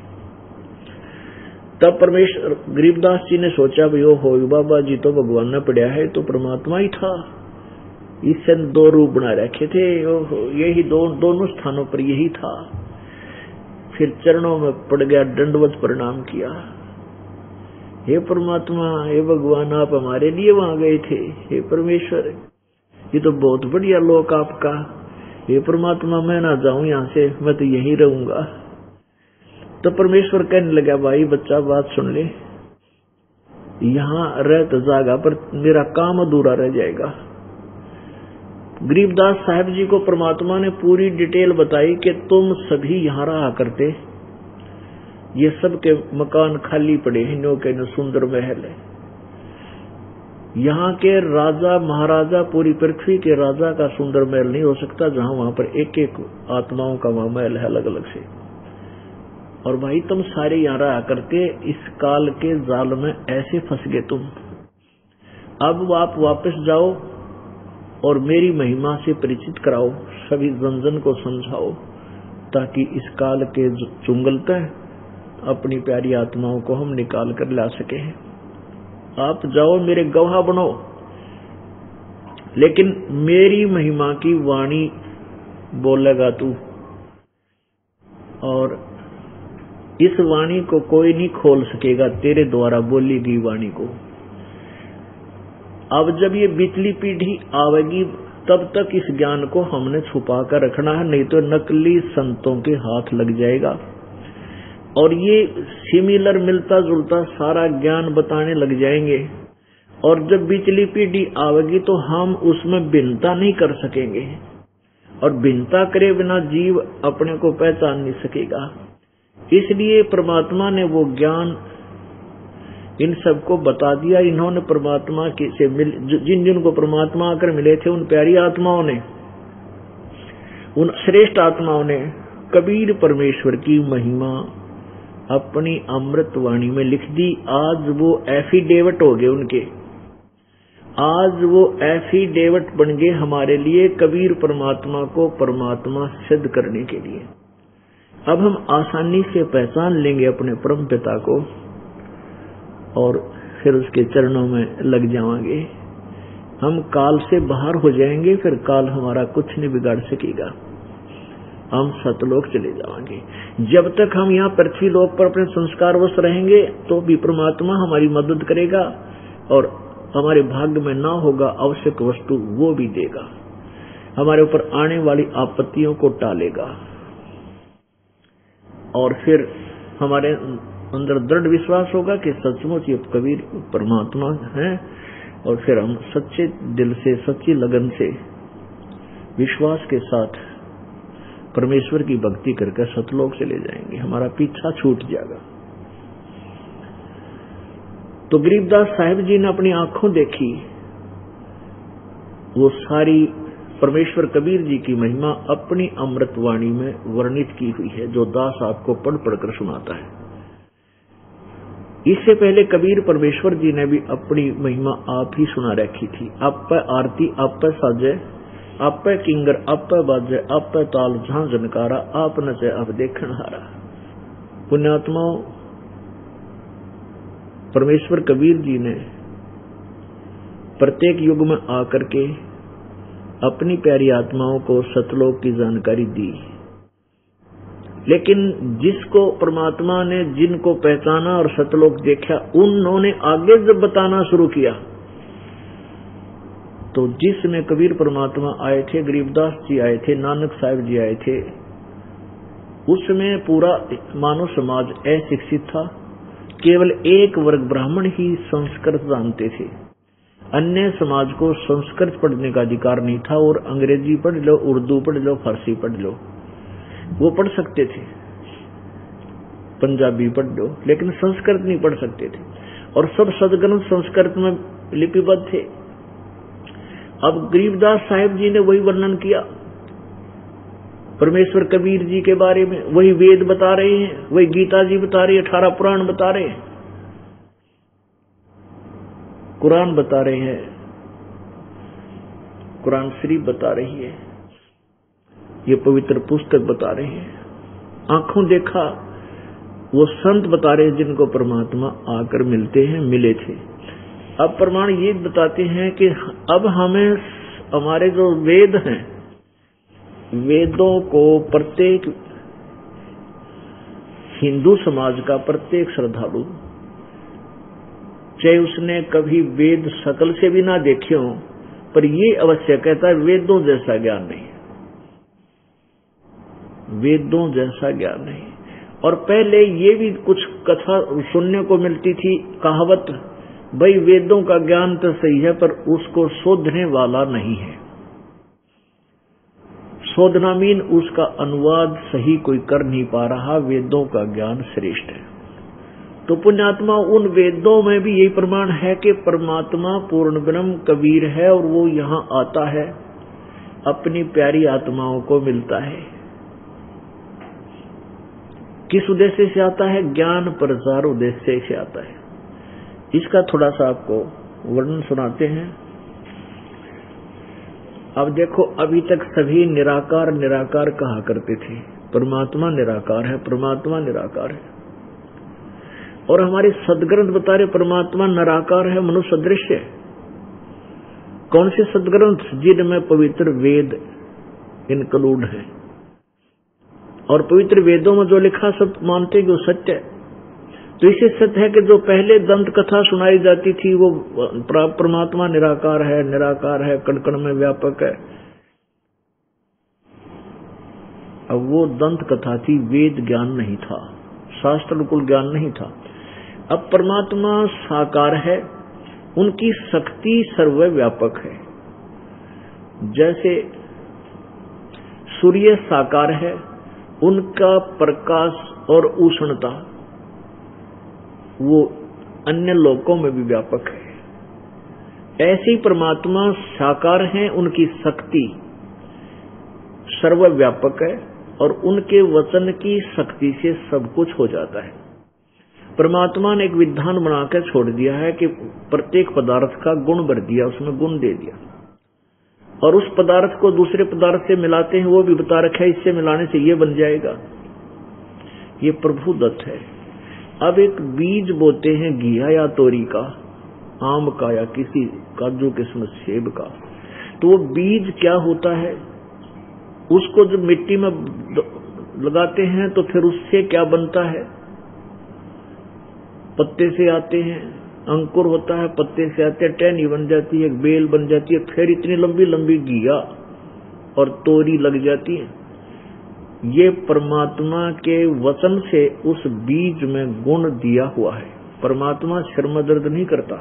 Speaker 3: तब परमेश्वर गरीबदास जी ने सोचा भाई ओ हो बाबा जी तो भगवान ने पढ़ा है तो परमात्मा ही था, इससे दो रूप बना रखे थे, ओहो यही दो, दोनों स्थानों पर यही था। फिर चरणों में पड़ गया, दंडवत प्रणाम किया, हे परमात्मा हे भगवान आप हमारे लिए वहां गए थे, हे परमेश्वर ये तो बहुत बढ़िया लोक आपका, हे परमात्मा मैं ना जाऊं यहां से, मैं तो यहीं रहूंगा। तो परमेश्वर कहने लगा भाई बच्चा बात सुन ले, यहां रह तो जाएगा पर मेरा काम अधूरा रह जाएगा। गरीबदास साहिब जी को परमात्मा ने पूरी डिटेल बताई कि तुम सभी यहां रहा करते, ये सब के मकान खाली पड़े हैं, नो के न सुंदर महल है, यहाँ के राजा महाराजा पूरी पृथ्वी के राजा का सुंदर महल नहीं हो सकता जहां वहां पर एक एक आत्माओं का वहां महल है अलग अलग से। और भाई तुम सारे यहाँ रहा करते, इस काल के जाल में ऐसे फंस गए तुम, अब आप वापस जाओ और मेरी महिमा से परिचित कराओ, सभी जन जन को समझाओ ताकि इस काल के चुंगलते अपनी प्यारी आत्माओं को हम निकाल कर ला सके। आप जाओ मेरे गवाह बनो, लेकिन मेरी महिमा की वाणी बोलेगा तू, और इस वाणी को कोई नहीं खोल सकेगा तेरे द्वारा बोली गई वाणी को। अब जब ये बिचली पीढ़ी आवेगी तब तक इस ज्ञान को हमने छुपा कर रखना है, नहीं तो नकली संतों के हाथ लग जाएगा और ये सिमिलर मिलता जुलता सारा ज्ञान बताने लग जाएंगे। और जब बिचली पीढ़ी आवेगी तो हम उसमें भिन्नता नहीं कर सकेंगे, और भिन्नता करे बिना जीव अपने को पहचान नहीं सकेगा। इसलिए परमात्मा ने वो ज्ञान इन सबको बता दिया। इन्होंने परमात्मा के से मिल, जिन जिन को परमात्मा आकर मिले थे उन प्यारी आत्माओं ने, उन श्रेष्ठ आत्माओं ने कबीर परमेश्वर की महिमा अपनी अमृत वाणी में लिख दी। आज वो एफिडेविट हो गए उनके, आज वो एफिडेविट बन गए हमारे लिए कबीर परमात्मा को परमात्मा सिद्ध करने के लिए। अब हम आसानी से पहचान लेंगे अपने परम पिता को और फिर उसके चरणों में लग जाएंगे। हम काल से बाहर हो जाएंगे, फिर काल हमारा कुछ नहीं बिगाड़ सकेगा, हम सतलोक चले जाएंगे। जब तक हम यहाँ पृथ्वी लोक पर अपने संस्कारवश रहेंगे तो भी परमात्मा हमारी मदद करेगा और हमारे भाग्य में ना होगा आवश्यक वस्तु वो भी देगा, हमारे ऊपर आने वाली आपत्तियों को टालेगा और फिर हमारे अंदर दृढ़ विश्वास होगा कि सचमुच ये कबीर परमात्मा है। और फिर हम सच्चे दिल से सच्ची लगन से विश्वास के साथ परमेश्वर की भक्ति करके सतलोक चले जाएंगे, हमारा पीछा छूट जाएगा। तो गरीबदास साहिब जी ने अपनी आंखों देखी वो सारी परमेश्वर कबीर जी की महिमा अपनी अमृत वाणी में वर्णित की हुई है, जो दास आपको पढ़ पढ़कर सुनाता है। इससे पहले कबीर परमेश्वर जी ने भी अपनी महिमा आप ही सुना रखी थी। आप पे आरती आप पे साजे, आप पे किंगर आप पे बाजे, आप पे ताल जहां जनकारा, आप नचे अब देखन हारा। पुण्यात्माओं परमेश्वर कबीर जी ने प्रत्येक युग में आकर के अपनी प्यारी आत्माओं को सतलोक की जानकारी दी, लेकिन जिसको परमात्मा ने जिनको पहचाना और सतलोक देखा, उन्होंने आगे जब बताना शुरू किया तो जिसमें कबीर परमात्मा आए थे, गरीबदास जी आए थे, नानक साहिब जी आए थे, उसमें पूरा मानव समाज अशिक्षित था। केवल एक वर्ग ब्राह्मण ही संस्कृत जानते थे, अन्य समाज को संस्कृत पढ़ने का अधिकार नहीं था। और अंग्रेजी पढ़ लो, उर्दू पढ़ लो, फारसी पढ़ लो, वो पढ़ सकते थे, पंजाबी पढ़ लो, लेकिन संस्कृत नहीं पढ़ सकते थे। और सब सदग्रंथ संस्कृत में लिपिबद्ध थे। अब गरीबदास साहिब जी ने वही वर्णन किया परमेश्वर कबीर जी के बारे में, वही वेद बता रहे हैं, वही गीता जी बता रही है, अठारह पुराण बता रहे हैं, कुरान बता रहे हैं, कुरान शरीफ बता रही है, ये पवित्र पुस्तक बता रहे हैं, आंखों देखा वो संत बता रहे हैं जिनको परमात्मा आकर मिलते हैं, मिले थे। अब प्रमाण ये बताते हैं कि अब हमें हमारे जो वेद हैं, वेदों को प्रत्येक हिंदू समाज का प्रत्येक श्रद्धालु, चाहे उसने कभी वेद शकल से भी ना देखे हो, पर ये अवश्य कहता है वेदों जैसा ज्ञान नहीं, वेदों जैसा ज्ञान नहीं। और पहले ये भी कुछ कथा सुनने को मिलती थी, कहावत, भाई वेदों का ज्ञान तो सही है पर उसको शोधने वाला नहीं है। शोधना मीन उसका अनुवाद सही कोई कर नहीं पा रहा, वेदों का ज्ञान श्रेष्ठ है। तो पुण्यात्मा, उन वेदों में भी यही प्रमाण है कि परमात्मा पूर्ण ब्रह्म कबीर है और वो यहाँ आता है, अपनी प्यारी आत्माओं को मिलता है। किस उद्देश्य से आता है? ज्ञान प्रचार उद्देश्य से आता है। इसका थोड़ा सा आपको वर्णन सुनाते हैं। अब देखो, अभी तक सभी निराकार निराकार कहा करते थे, परमात्मा निराकार है, परमात्मा निराकार है। और हमारे सदग्रंथ बता रहे परमात्मा निराकार है, मनुष्य सदृश है। कौन से सदग्रंथ? जिनमें पवित्र वेद इनक्लूड है, और पवित्र वेदों में जो लिखा सब मानते कि वो सत्य है। तो इसे सत्य है कि जो पहले दंत कथा सुनाई जाती थी वो परमात्मा निराकार है, निराकार है, कण कण में व्यापक है। अब वो दंत कथा थी, वेद ज्ञान नहीं था, शास्त्रानुकूल ज्ञान नहीं था। अब परमात्मा साकार है, उनकी शक्ति सर्वव्यापक है। जैसे सूर्य साकार है, उनका प्रकाश और उष्णता वो अन्य लोकों में भी व्यापक है। ऐसे ही परमात्मा साकार हैं, उनकी शक्ति सर्वव्यापक है और उनके वचन की शक्ति से सब कुछ हो जाता है। परमात्मा ने एक विधान बनाकर छोड़ दिया है कि प्रत्येक पदार्थ का गुण भर दिया, उसमें गुण दे दिया, और उस पदार्थ को दूसरे पदार्थ से मिलाते हैं, वो भी बता रखा है इससे मिलाने से ये बन जाएगा। ये प्रभु दत्त है। अब एक बीज बोते हैं घिया या तोरी का, आम का या किसी काजू किस्मत सेब का, तो वो बीज क्या होता है? उसको जब मिट्टी में लगाते हैं तो फिर उससे क्या बनता है? पत्ते से आते हैं, अंकुर होता है, पत्ते से आते हैं, टहनी बन जाती है, बेल बन जाती है, फिर इतनी लंबी लंबी घिया और तोरी लग जाती है। ये परमात्मा के वचन से उस बीज में गुण दिया हुआ है। परमात्मा सिर में दर्द नहीं करता,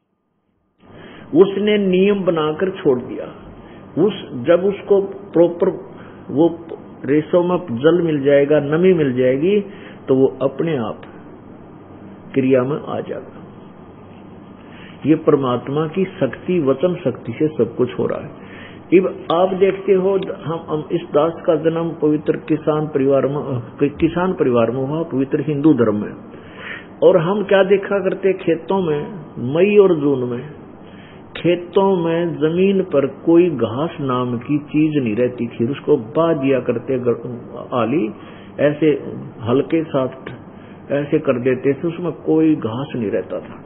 Speaker 3: उसने नियम बनाकर छोड़ दिया। उस जब उसको प्रॉपर वो रेशों में जल मिल जाएगा, नमी मिल जाएगी, तो वो अपने आप क्रिया में आ जाएगा। ये परमात्मा की शक्ति, वचन शक्ति से सब कुछ हो रहा है। अब आप देखते हो, हम, हम इस दास का जन्म पवित्र किसान परिवार में किसान परिवार में हुआ, पवित्र हिंदू धर्म में। और हम क्या देखा करते, खेतों में मई और जून में खेतों में जमीन पर कोई घास नाम की चीज नहीं रहती थी, उसको बा दिया करते आली, ऐसे हल्के साथ ऐसे कर देते थे, उसमें कोई घास नहीं रहता था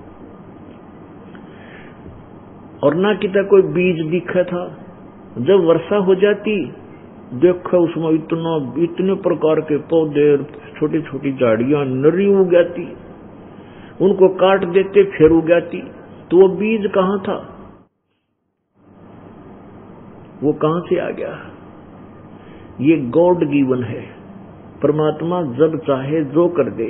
Speaker 3: और ना कितना कोई बीज दिखा था। जब वर्षा हो जाती देखो उसमें इतना इतने प्रकार के पौधे, छोटी छोटी झाड़ियां नरी उग जाती, उनको काट देते फिर उग जाती। तो वो बीज कहाँ था, वो कहां से आ गया? ये गॉड गिवन है। परमात्मा जब चाहे जो कर दे।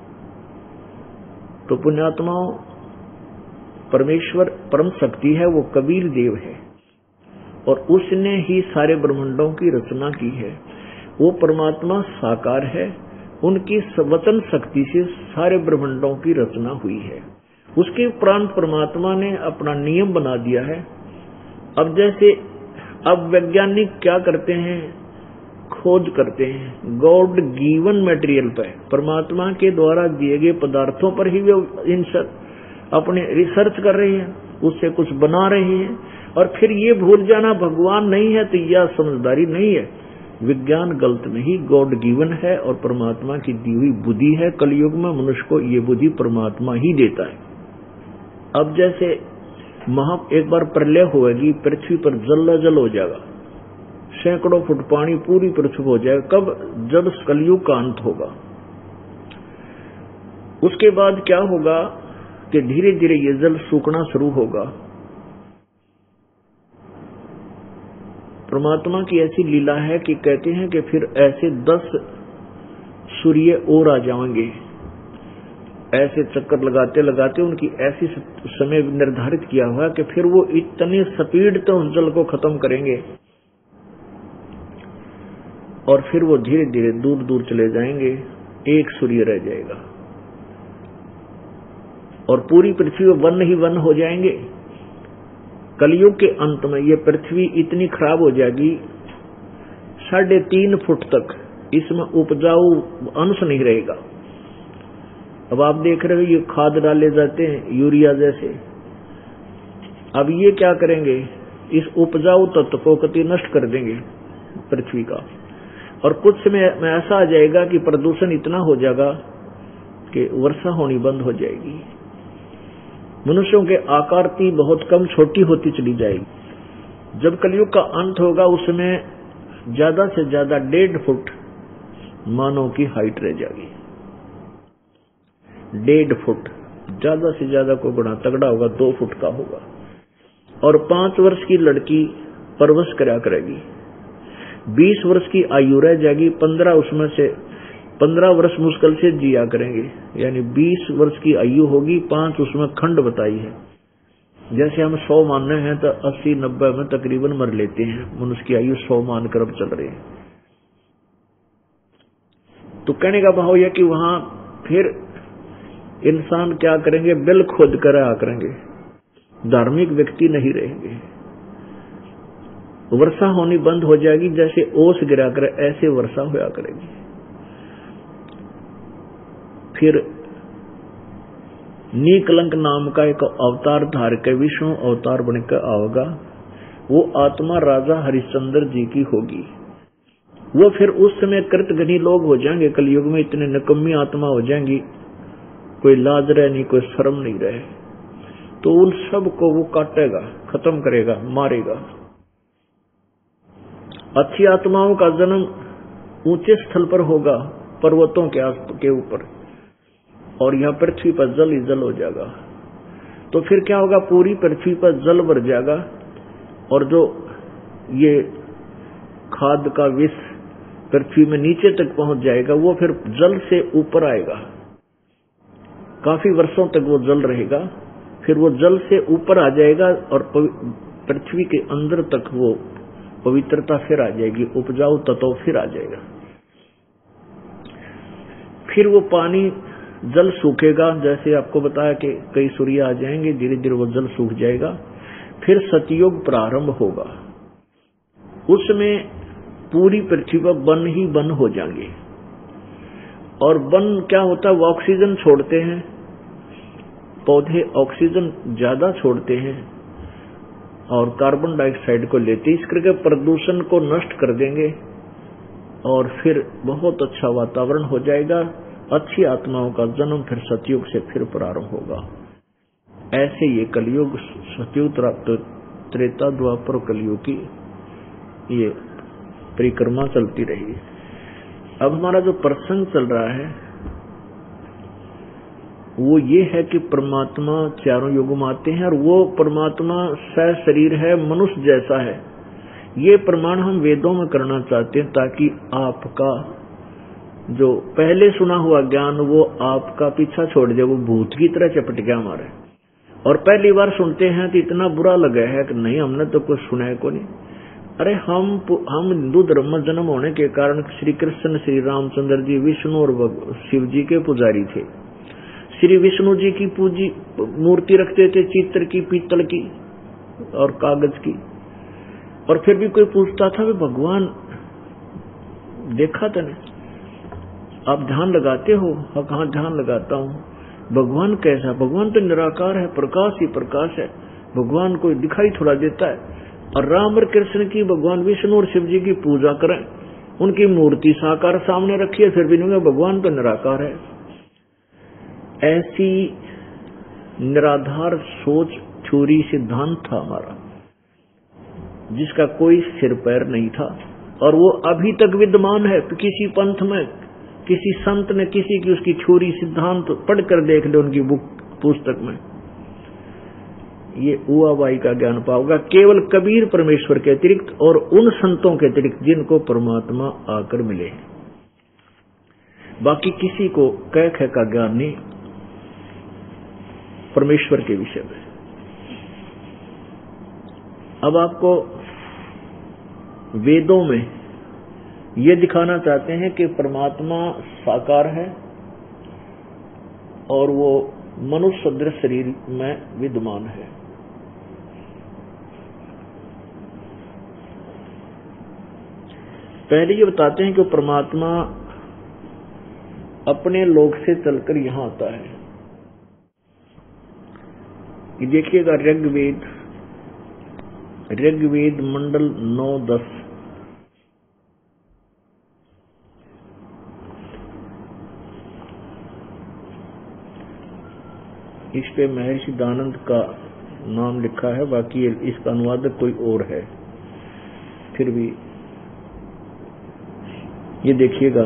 Speaker 3: तो पुण्यात्माओं, परमेश्वर परम शक्ति है, वो कबीर देव है और उसने ही सारे ब्रह्मांडों की रचना की है। वो परमात्मा साकार है, उनकी वचन शक्ति से सारे ब्रह्मांडों की रचना हुई है। उसके उपरांत परमात्मा ने अपना नियम बना दिया है। अब जैसे अब वैज्ञानिक क्या करते हैं, खोज करते हैं गॉड गिवन मटेरियल पर, परमात्मा के द्वारा दिए गए पदार्थों पर ही वे अपने रिसर्च कर रहे हैं, उससे कुछ बना रहे हैं और फिर ये भूल जाना भगवान नहीं है तो यह समझदारी नहीं है। विज्ञान गलत नहीं, गॉड गिवन है और परमात्मा की दी हुई बुद्धि है। कलयुग में मनुष्य को ये बुद्धि परमात्मा ही देता है। अब जैसे महा एक बार प्रलय होगी, पृथ्वी पर जल जल हो जाएगा, सैकड़ों फुट पानी पूरी पृथ्वी हो जाएगा। कब? जब कलयुग का अंत होगा। उसके बाद क्या होगा कि धीरे धीरे ये जल सूखना शुरू होगा। परमात्मा की ऐसी लीला है कि कहते हैं कि फिर ऐसे दस सूर्य और आ जाएंगे, ऐसे चक्कर लगाते लगाते उनकी ऐसी समय निर्धारित किया हुआ कि फिर वो इतनी स्पीड तो उस जल को खत्म करेंगे और फिर वो धीरे धीरे दूर दूर चले जाएंगे, एक सूर्य रह जाएगा और पूरी पृथ्वी वन ही वन हो जाएंगे। कलयुग के अंत में ये पृथ्वी इतनी खराब हो जाएगी, साढ़े तीन फुट तक इसमें उपजाऊ अंश नहीं रहेगा। अब आप देख रहे हो ये खाद डाले जाते हैं यूरिया जैसे, अब ये क्या करेंगे, इस उपजाऊ तत्व को कति नष्ट कर देंगे पृथ्वी का। और कुछ समय में ऐसा आ जाएगा कि प्रदूषण इतना हो जाएगा कि वर्षा होनी बंद हो जाएगी, मनुष्यों के आकार की बहुत कम छोटी होती चली जाएगी। जब कलयुग का अंत होगा उसमें ज्यादा से ज्यादा डेढ़ फुट मानव की हाइट रह जाएगी। डेढ़ फुट, ज्यादा से ज्यादा कोई बड़ा तगड़ा होगा दो फुट का होगा। और पांच वर्ष की लड़की परवश करा करेगी, बीस वर्ष की आयु रह जाएगी, पंद्रह उसमें से पंद्रह वर्ष मुश्किल से जिया करेंगे, यानी बीस वर्ष की आयु होगी, पांच उसमें खंड बताई है। जैसे हम सौ मानने हैं तो अस्सी नब्बे में तकरीबन मर लेते हैं, मनुष्य की आयु सौ मानकर अब चल रही है। तो कहने का भाव यह कि वहां फिर इंसान क्या करेंगे, बिल खोद कर आ करेंगे, धार्मिक व्यक्ति नहीं रहेंगे, वर्षा होनी बंद हो जाएगी, जैसे ओस गिरा कर ऐसे वर्षा होया करेगी। फिर नीकलंक नाम का एक अवतार धार के विष्णु अवतार बनकर आएगा, वो आत्मा राजा हरिश्चंद्र जी की होगी। वो फिर उस समय कृतघ्नी लोग हो जाएंगे, कलयुग में इतने निकम्मी आत्मा हो जाएंगी, कोई लाज रहे नहीं, कोई शर्म नहीं रहे, तो उन सब को वो काटेगा, खत्म करेगा, मारेगा। अच्छी आत्माओं का जन्म ऊंचे स्थल पर होगा, पर्वतों के के ऊपर, और यह पृथ्वी पर जल ही जल हो जाएगा। तो फिर क्या होगा, पूरी पृथ्वी पर जल भर जाएगा और जो ये खाद का विष पृथ्वी में नीचे तक पहुंच जाएगा, वो फिर जल से ऊपर आएगा, काफी वर्षों तक वो जल रहेगा, फिर वो जल से ऊपर आ जाएगा और पृथ्वी के अंदर तक वो पवित्रता फिर आ जाएगी, उपजाऊ तत्व फिर आ जाएगा। फिर वो पानी जल सूखेगा, जैसे आपको बताया कि कई सूर्य आ जाएंगे, धीरे धीरे वो जल सूख जाएगा। फिर सतयुग प्रारंभ होगा, उसमें पूरी पृथ्वी पर वन ही वन हो जाएंगे। और वन क्या होता है, वो ऑक्सीजन छोड़ते हैं, पौधे ऑक्सीजन ज्यादा छोड़ते हैं और कार्बन डाइऑक्साइड को लेते, इस करके प्रदूषण को नष्ट कर देंगे और फिर बहुत अच्छा वातावरण हो जाएगा। अच्छी आत्माओं का जन्म फिर सतयुग से फिर प्रारंभ होगा। ऐसे ये कलयुग, सतयुग, त्रेता, द्वापर, कलयुग की ये परिक्रमा चलती रही। अब हमारा जो प्रसंग चल रहा है वो ये है कि परमात्मा चारों युग में आते हैं और वो परमात्मा सह शरीर है, मनुष्य जैसा है। ये प्रमाण हम वेदों में करना चाहते हैं ताकि आपका जो पहले सुना हुआ ज्ञान वो आपका पीछा छोड़ दे, वो भूत की तरह चपट गया हमारे। और पहली बार सुनते हैं तो इतना बुरा लगा है कि नहीं, हमने तो कुछ सुना है को नहीं। अरे हम हम हिंदू धर्म में जन्म होने के कारण श्री कृष्ण, श्री रामचंद्र जी, विष्णु और शिव जी के पुजारी थे। श्री विष्णु जी की पूजी मूर्ति रखते थे, चित्र की, पीतल की और कागज की। और फिर भी कोई पूछता था वे भगवान देखा था नहीं, आप ध्यान लगाते हो? हाँ, कहाँ ध्यान लगाता हूँ। भगवान कैसा? भगवान तो निराकार है, प्रकाश ही प्रकाश है, भगवान को दिखाई थोड़ा देता है। और राम और कृष्ण की, भगवान विष्णु और शिव जी की पूजा करें, उनकी मूर्ति साकार सामने रखी है, फिर भी नहीं, भगवान तो निराकार है। ऐसी निराधार सोच, थ्योरी, सिद्धांत था हमारा, जिसका कोई सिर पैर नहीं था। और वो अभी तक विद्यमान है। किसी पंथ में किसी संत ने किसी की उसकी थ्योरी, सिद्धांत पढ़कर देख ले उनकी बुक, पुस्तक में, ये उआबाई का ज्ञान पाओगा। केवल कबीर परमेश्वर के अतिरिक्त और उन संतों के अतिरिक्त जिनको परमात्मा आकर मिले, बाकी किसी को कह कह का ज्ञान नहीं परमेश्वर के विषय में। अब आपको वेदों में ये दिखाना चाहते हैं कि परमात्मा साकार है और वो मनुष्य सदृश शरीर में विद्यमान है। पहले ये बताते हैं कि परमात्मा अपने लोक से चलकर यहां आता है। ये देखिएगा, ऋग्वेद ऋग्वेद मंडल नौ दस, इस पे महर्षि दानंद का नाम लिखा है, बाकी इसका अनुवादक कोई और है। फिर भी ये देखिएगा,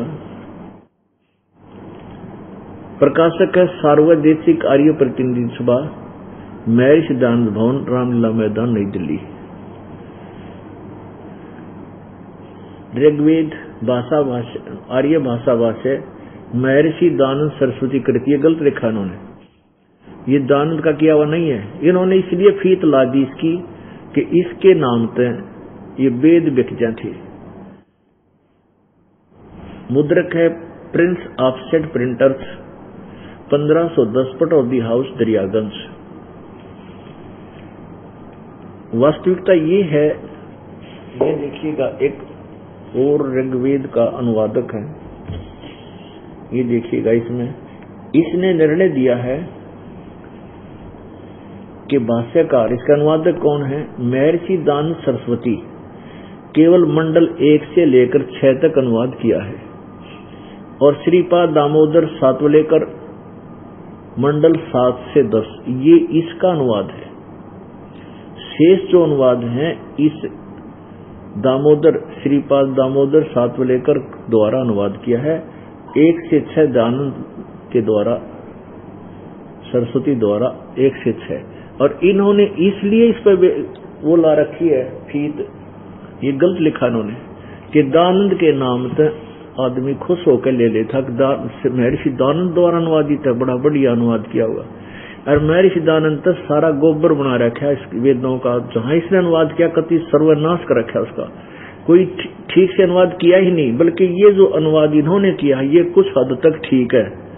Speaker 3: प्रकाशक है सार्वदेशिक आर्य प्रतिनिधि सभा, महर्षि दानंद भवन, रामलीला मैदान, नई दिल्ली। ऋग्वेद भाषा भाषा आर्य भाषा भाषा महर्षि दानंद सरस्वती कृति, गलत लिखा इन्होंने, ये दानंद का किया हुआ नहीं है। इन्होंने इसलिए फीत ला दी इसकी कि इसके नाम पे ये वेद बिकजा थे। मुद्रक है प्रिंस ऑफसेट प्रिंटर्स, पंद्रह सौ दस, पटौदी हाउस, दरियागंज। वास्तविकता ये है, ये देखिएगा, एक और ऋग्वेद का अनुवादक है, ये देखिएगा, इसमें इसने निर्णय दिया है कि भाष्यकार, इसका अनुवादक कौन है? महर्षि दानंद सरस्वती, केवल मंडल एक से लेकर छह तक अनुवाद किया है। और श्रीपाद दामोदर सातवलेकर मंडल सात से दस, ये इसका अनुवाद है। शेष जो अनुवाद हैं इस दामोदर, श्रीपाद दामोदर सातवलेकर द्वारा अनुवाद किया है। एक से छह दानंद के द्वारा, सरस्वती द्वारा एक से छह। और इन्होंने इसलिए इस पर वो ला रखी है फीत, ये गलत लिखा इन्होंने कि दानंद के नाम से आदमी खुश होकर ले लेता। महर्षि दानंद द्वारा अनुवादित है, बड़ा बढ़िया अनुवाद किया हुआ। और महर्षि दानंद तो सारा गोबर बना रखा है इस वेदों का, जहां इसने अनुवाद किया कति सर्वनाश कर रखा है उसका, कोई ठीक से अनुवाद किया ही नहीं। बल्कि ये जो अनुवाद इन्होंने किया ये कुछ हद तक ठीक है,